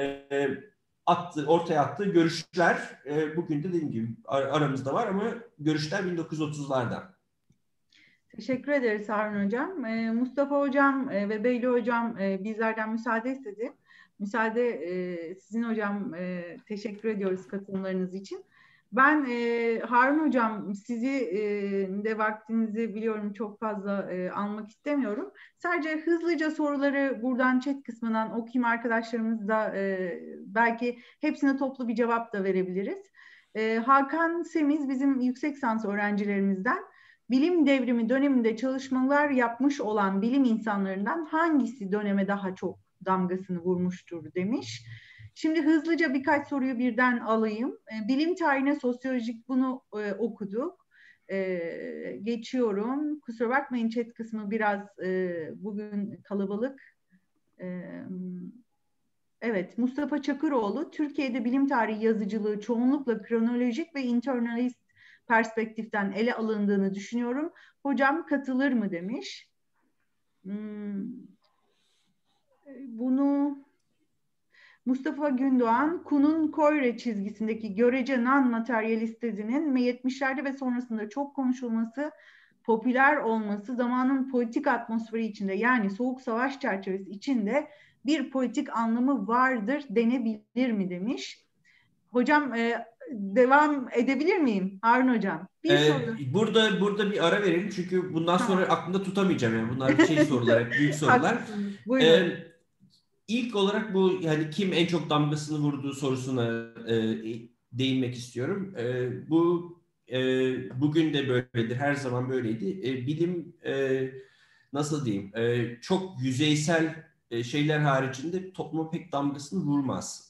ortaya attığı görüşler bugün de dediğim gibi aramızda var ama görüşler 1930'lardan. Teşekkür ederiz Harun Hocam. Mustafa Hocam ve Beyli Hocam bizlerden müsaade istedi. Sizin hocam teşekkür ediyoruz katılımlarınız için. Ben Harun Hocam sizi de vaktinizi biliyorum çok fazla almak istemiyorum. Sadece hızlıca soruları buradan chat kısmından okuyayım, arkadaşlarımız da belki hepsine toplu bir cevap da verebiliriz. Hakan Semiz bizim yüksek lisans öğrencilerimizden. Bilim devrimi döneminde çalışmalar yapmış olan bilim insanlarından hangisi döneme daha çok damgasını vurmuştur demiş. Şimdi hızlıca birkaç soruyu birden alayım. Bilim tarihine sosyolojik bunu okuduk. Geçiyorum. Kusura bakmayın chat kısmı biraz bugün kalabalık. Evet, Mustafa Çakıroğlu, Türkiye'de bilim tarihi yazıcılığı çoğunlukla kronolojik ve internalist perspektiften ele alındığını düşünüyorum. Hocam katılır mı demiş. Bunu Mustafa Gündoğan, Kuhn'un Koyre çizgisindeki görece non-materyalist tezinin 70'lerde ve sonrasında çok konuşulması, popüler olması zamanın politik atmosferi içinde yani Soğuk Savaş çerçevesi içinde bir politik anlamı vardır denebilir mi demiş. Hocam devam edebilir miyim Harun Hocam? Burada bir ara verelim çünkü bundan sonra aklımda tutamayacağım yani bunlar sorular hep büyük sorular. Buyurun. İlk olarak bu yani kim en çok damgasını vurduğu sorusuna değinmek istiyorum. Bu bugün de böyledir, her zaman böyleydi. Bilim nasıl diyeyim çok yüzeysel şeyler haricinde topluma pek damgasını vurmaz.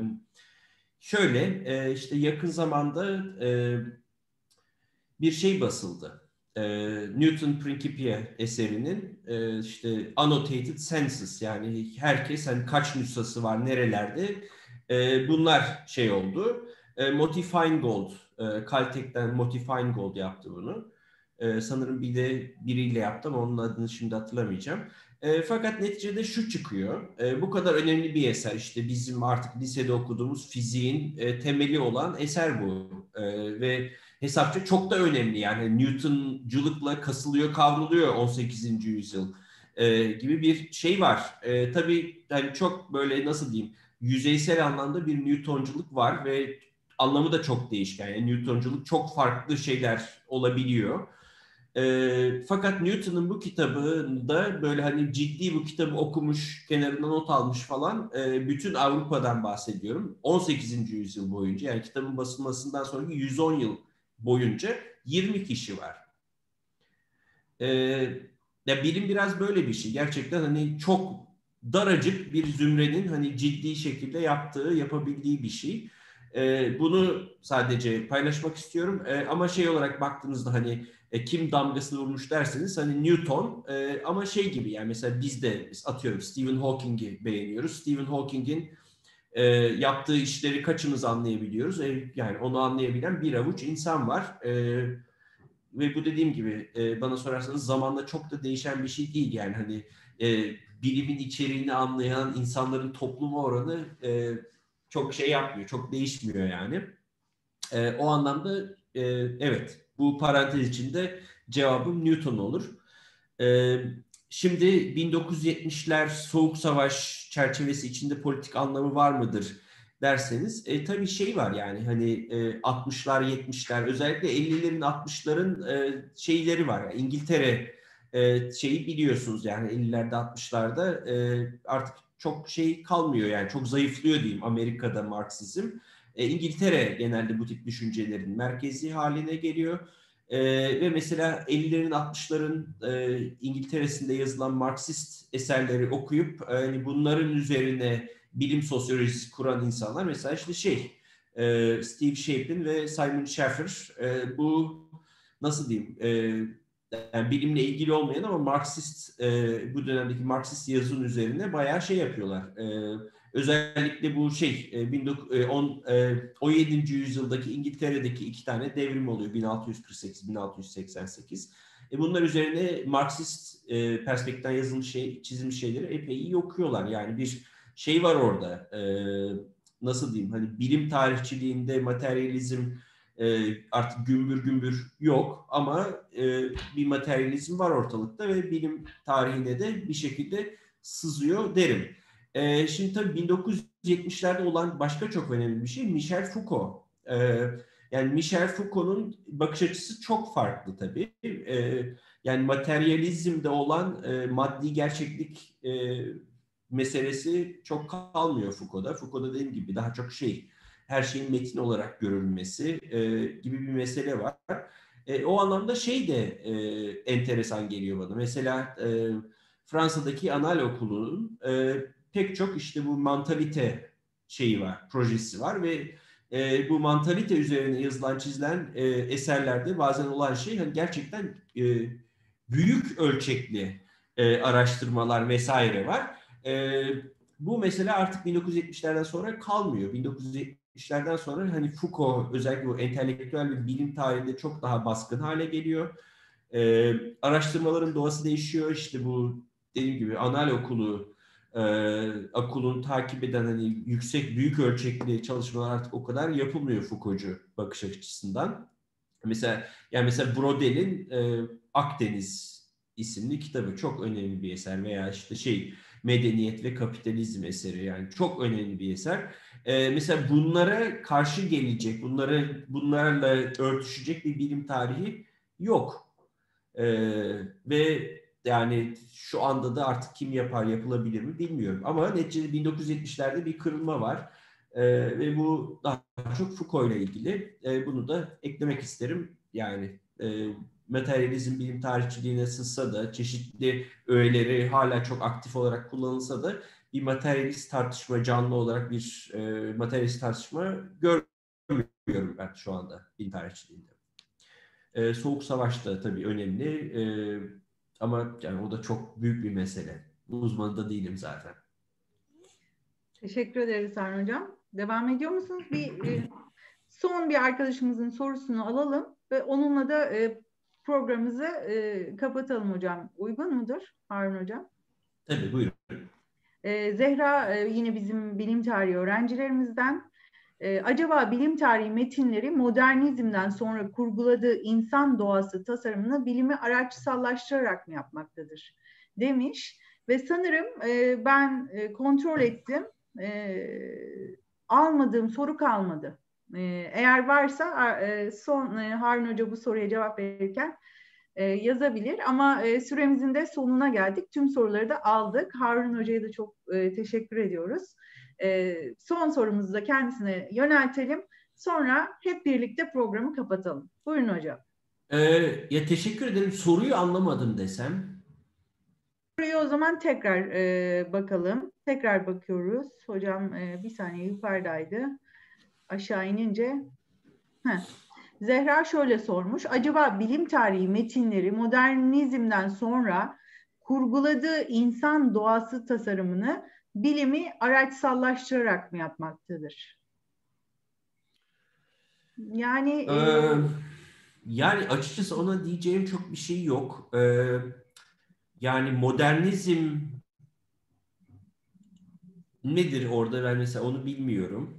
Şöyle işte yakın zamanda bir şey basıldı. Newton Principia eserinin işte annotated census yani herkes hani kaç nüshası var nerelerde bunlar şey oldu. Moty Feingold Caltech'ten Moty Feingold yaptı bunu. Sanırım bir de biriyle yaptım onun adını şimdi hatırlamayacağım. Fakat neticede şu çıkıyor. Bu kadar önemli bir eser işte bizim artık lisede okuduğumuz fiziğin temeli olan eser bu. Ve hesapça çok da önemli yani Newtonculukla kasılıyor kavruluyor 18. yüzyıl gibi bir şey var. Tabii yani çok böyle nasıl diyeyim yüzeysel anlamda bir Newtonculuk var ve anlamı da çok değişken. Yani Newtonculuk çok farklı şeyler olabiliyor. Fakat Newton'un bu kitabında böyle hani ciddi bu kitabı okumuş, kenarına not almış falan bütün Avrupa'dan bahsediyorum. 18. yüzyıl boyunca, yani kitabın basılmasından sonraki 110 yıl boyunca 20 kişi var. Ya bilim biraz böyle bir şey. Gerçekten hani çok daracık bir zümrenin hani ciddi şekilde yapabildiği bir şey. Bunu sadece paylaşmak istiyorum. Ama şey olarak baktığınızda hani kim damgasını vurmuş derseniz hani Newton, ama şey gibi, yani mesela biz atıyorum Stephen Hawking'i beğeniyoruz. Stephen Hawking'in yaptığı işleri kaçımız anlayabiliyoruz? Yani onu anlayabilen bir avuç insan var. Ve bu dediğim gibi bana sorarsanız zamanla çok da değişen bir şey değil. Yani hani bilimin içeriğini anlayan insanların topluma oranı çok şey yapmıyor, çok değişmiyor yani. O anlamda evet, bu parantez içinde cevabım Newton olur. Şimdi 1970'ler Soğuk Savaş çerçevesi içinde politik anlamı var mıdır derseniz tabii şey var, yani hani 60'lar 70'ler, özellikle 50'lerin 60'ların şeyleri var. Yani İngiltere şeyi biliyorsunuz, yani 50'lerde 60'larda artık çok şey kalmıyor, yani çok zayıflıyor diyeyim Amerika'da Marksizm. İngiltere genelde bu tip düşüncelerin merkezi haline geliyor. Ve mesela 50'lerin 60'ların İngiltere'sinde yazılan Marksist eserleri okuyup bunların üzerine bilim sosyolojisi kuran insanlar, mesela işte Steve Shapin ve Simon Schaffer, bu nasıl diyeyim, yani bilimle ilgili olmayan ama Marksist, bu dönemdeki Marksist yazının üzerine bayağı şey yapıyorlar. Özellikle bu 17. yüzyıldaki İngiltere'deki iki tane devrim oluyor. 1648-1688. Bunlar üzerine Marksist perspektiften yazılmış çizilmiş şeyleri epey iyi okuyorlar. Yani bir şey var orada. Nasıl diyeyim? Hani bilim tarihçiliğinde materyalizm artık gümbür gümbür yok ama bir materyalizm var ortalıkta ve bilim tarihine de bir şekilde sızıyor derim. Şimdi tabii 1970'lerde olan başka çok önemli bir şey Michel Foucault. Yani Michel Foucault'un bakış açısı çok farklı tabii. Yani materyalizmde olan maddi gerçeklik meselesi çok kalmıyor Foucault'da. Foucault'da dediğim gibi daha çok her şeyin metin olarak görülmesi gibi bir mesele var. O anlamda enteresan geliyor bana. Mesela Fransa'daki Anal Okulu'nun pek çok işte bu mantalite projesi var ve bu mantalite üzerine yazılan, çizilen eserlerde bazen olan hani gerçekten büyük ölçekli araştırmalar vesaire var. Bu mesela artık 1970'lerden sonra kalmıyor. 1970'lerden sonra hani Foucault özellikle bu entelektüel ve bilim tarihinde çok daha baskın hale geliyor. Araştırmaların doğası değişiyor. İşte bu dediğim gibi Anal okulun takip eden hani büyük ölçekli çalışmalar artık o kadar yapılmıyor Foucault'cu bakış açısından. Mesela Brodel'in Akdeniz isimli kitabı çok önemli bir eser, veya işte Medeniyet ve Kapitalizm eseri, yani çok önemli bir eser. Mesela bunlara karşı gelecek, bunlarla örtüşecek bir bilim tarihi yok. Ve yani şu anda da artık kim yapılabilir mi bilmiyorum. Ama neticede 1970'lerde bir kırılma var. Ve bu daha çok Foucault ile ilgili. Bunu da eklemek isterim. Yani materyalizm bilim tarihçiliğine sızsa da, çeşitli öğeleri hala çok aktif olarak kullanılsa da bir materyalist tartışma, canlı olarak bir materyalist tartışma görmüyorum ben şu anda bilim tarihçiliğinde. Soğuk Savaş da tabii önemli ama yani o da çok büyük bir mesele. Uzmanı da değilim zaten. Teşekkür ederiz Harun Hocam. Devam ediyor musunuz? Son bir arkadaşımızın sorusunu alalım ve onunla da programımızı kapatalım hocam. Uygun mudur Harun Hocam? Tabii, buyurun. Zehra yine bizim bilim tarihi öğrencilerimizden. Acaba bilim tarihi metinleri modernizmden sonra kurguladığı insan doğası tasarımını bilimi araçsallaştırarak mı yapmaktadır demiş. Ve sanırım ben kontrol ettim. almadığım soru kalmadı. Eğer varsa Harun Hoca bu soruya cevap verirken yazabilir. Ama süremizin de sonuna geldik. Tüm soruları da aldık. Harun Hoca'ya da çok teşekkür ediyoruz. Son sorumuzu da kendisine yöneltelim. Sonra hep birlikte programı kapatalım. Buyurun hocam. Ya teşekkür ederim. Soruyu anlamadım desem. Soruyu o zaman tekrar bakalım. Tekrar bakıyoruz. Hocam bir saniye yukarıdaydı. Aşağı inince. Zehra şöyle sormuş. Acaba bilim tarihi metinleri modernizmden sonra kurguladığı insan doğası tasarımını bilimi araçsallaştırarak mı yapmaktadır? Yani yani açıkçası ona diyeceğim çok bir şey yok. Yani modernizm nedir orada, ben mesela onu bilmiyorum.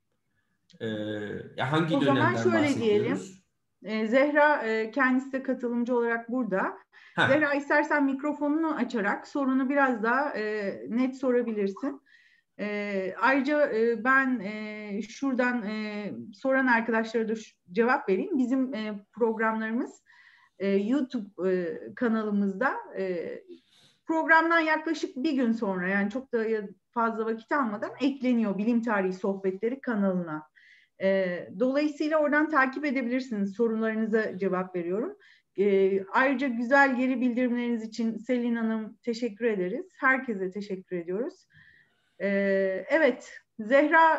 Hangi o zaman dönemden şöyle bahsediyoruz? diyelim. Zehra kendisi de katılımcı olarak burada. Zehra, istersen mikrofonunu açarak sorunu biraz daha net sorabilirsin. Ayrıca ben şuradan soran arkadaşlara da cevap vereyim. Bizim programlarımız YouTube kanalımızda programdan yaklaşık bir gün sonra, yani çok da fazla vakit almadan ekleniyor Bilim Tarihi Sohbetleri kanalına. Dolayısıyla oradan takip edebilirsiniz. Sorularınıza cevap veriyorum. Ayrıca güzel geri bildirimleriniz için Selin Hanım teşekkür ederiz. Herkese teşekkür ediyoruz. Evet, Zehra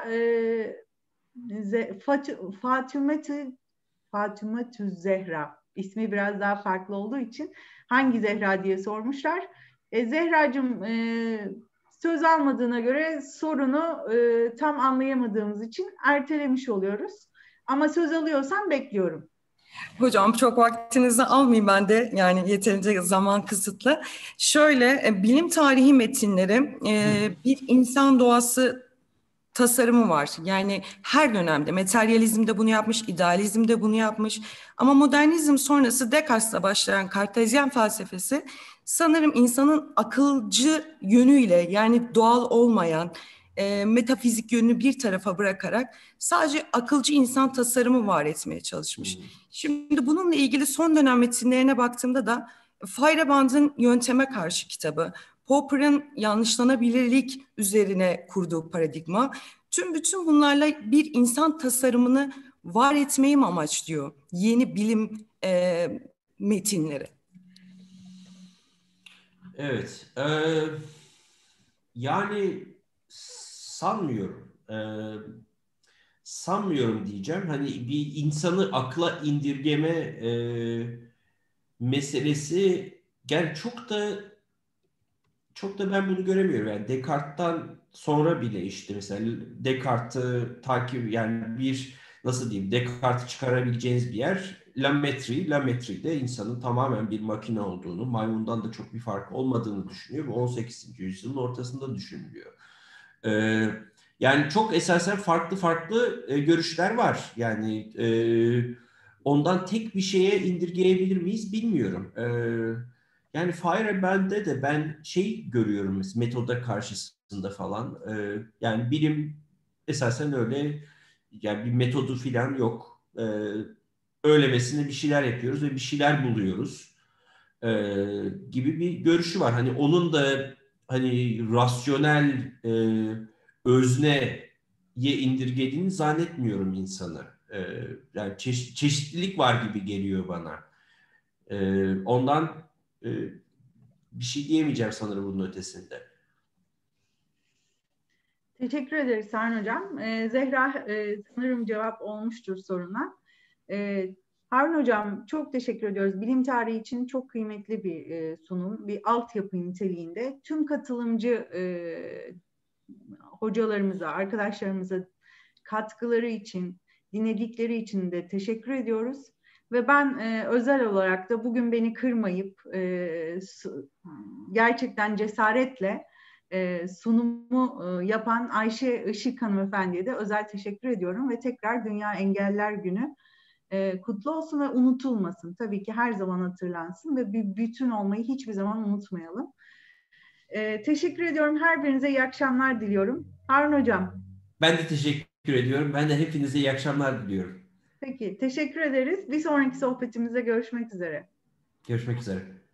Fatümetü Zehra ismi biraz daha farklı olduğu için hangi Zehra diye sormuşlar. Zehracığım, söz almadığına göre sorunu tam anlayamadığımız için ertelemiş oluyoruz. Ama söz alıyorsan bekliyorum. Hocam çok vaktinizi almayayım ben de, yani yeterince zaman kısıtlı. Şöyle, bilim tarihi metinleri bir insan doğası tasarımı var. Yani her dönemde materyalizmde bunu yapmış, idealizmde bunu yapmış. Ama modernizm sonrası Descartes'la başlayan Kartezyen felsefesi sanırım insanın akılcı yönüyle, yani doğal olmayan metafizik yönünü bir tarafa bırakarak sadece akılcı insan tasarımı var etmeye çalışmış. Şimdi bununla ilgili son dönem metinlerine baktığımda da Feyerabend'in Yönteme Karşı kitabı, Popper'ın yanlışlanabilirlik üzerine kurduğu paradigma, bütün bunlarla bir insan tasarımını var etmeyi mi amaçlıyor yeni bilim metinleri? Evet. Yani sanmıyorum. Sanmıyorum diyeceğim. Hani bir insanı akla indirgeme meselesi, yani çok da ben bunu göremiyorum. Yani Descartes'tan sonra bile işte mesela Descartes'i takip, yani bir, nasıl diyeyim, Descartes'i çıkarabileceğiniz bir yer La Métrie'de insanın tamamen bir makine olduğunu, maymundan da çok bir fark olmadığını düşünüyor. Bu 18. yüzyılın ortasında düşünülüyor. Yani çok esasen farklı görüşler var. Yani ondan tek bir şeye indirgeyebilir miyiz bilmiyorum. Yani Feyerabend'de de ben şey görüyorum, metoda karşısında falan. Yani bilim esasen öyle, yani bir metodu falan yok. Öylemesine bir şeyler yapıyoruz ve bir şeyler buluyoruz gibi bir görüşü var. Hani onun da hani rasyonel özneye indirgediğini zannetmiyorum insanı. Yani çeşitlilik var gibi geliyor bana. Ondan bir şey diyemeyeceğim sanırım bunun ötesinde. Teşekkür ederiz Harun Hocam. Zehra, sanırım cevap olmuştur soruna. Harun Hocam, çok teşekkür ediyoruz. Bilim tarihi için çok kıymetli bir sunum, bir altyapı niteliğinde. Tüm katılımcı hocalarımıza, arkadaşlarımıza katkıları için, dinledikleri için de teşekkür ediyoruz. Ve ben özel olarak da bugün beni kırmayıp gerçekten cesaretle sunumu yapan Ayşe Işık hanımefendiye de özel teşekkür ediyorum ve tekrar Dünya Engelliler Günü kutlu olsun ve unutulmasın. Tabii ki her zaman hatırlansın ve bir bütün olmayı hiçbir zaman unutmayalım. Teşekkür ediyorum. Her birinize iyi akşamlar diliyorum. Harun Hocam. Ben de teşekkür ediyorum. Ben de hepinize iyi akşamlar diliyorum. Peki, teşekkür ederiz. Bir sonraki sohbetimizde görüşmek üzere. Görüşmek üzere.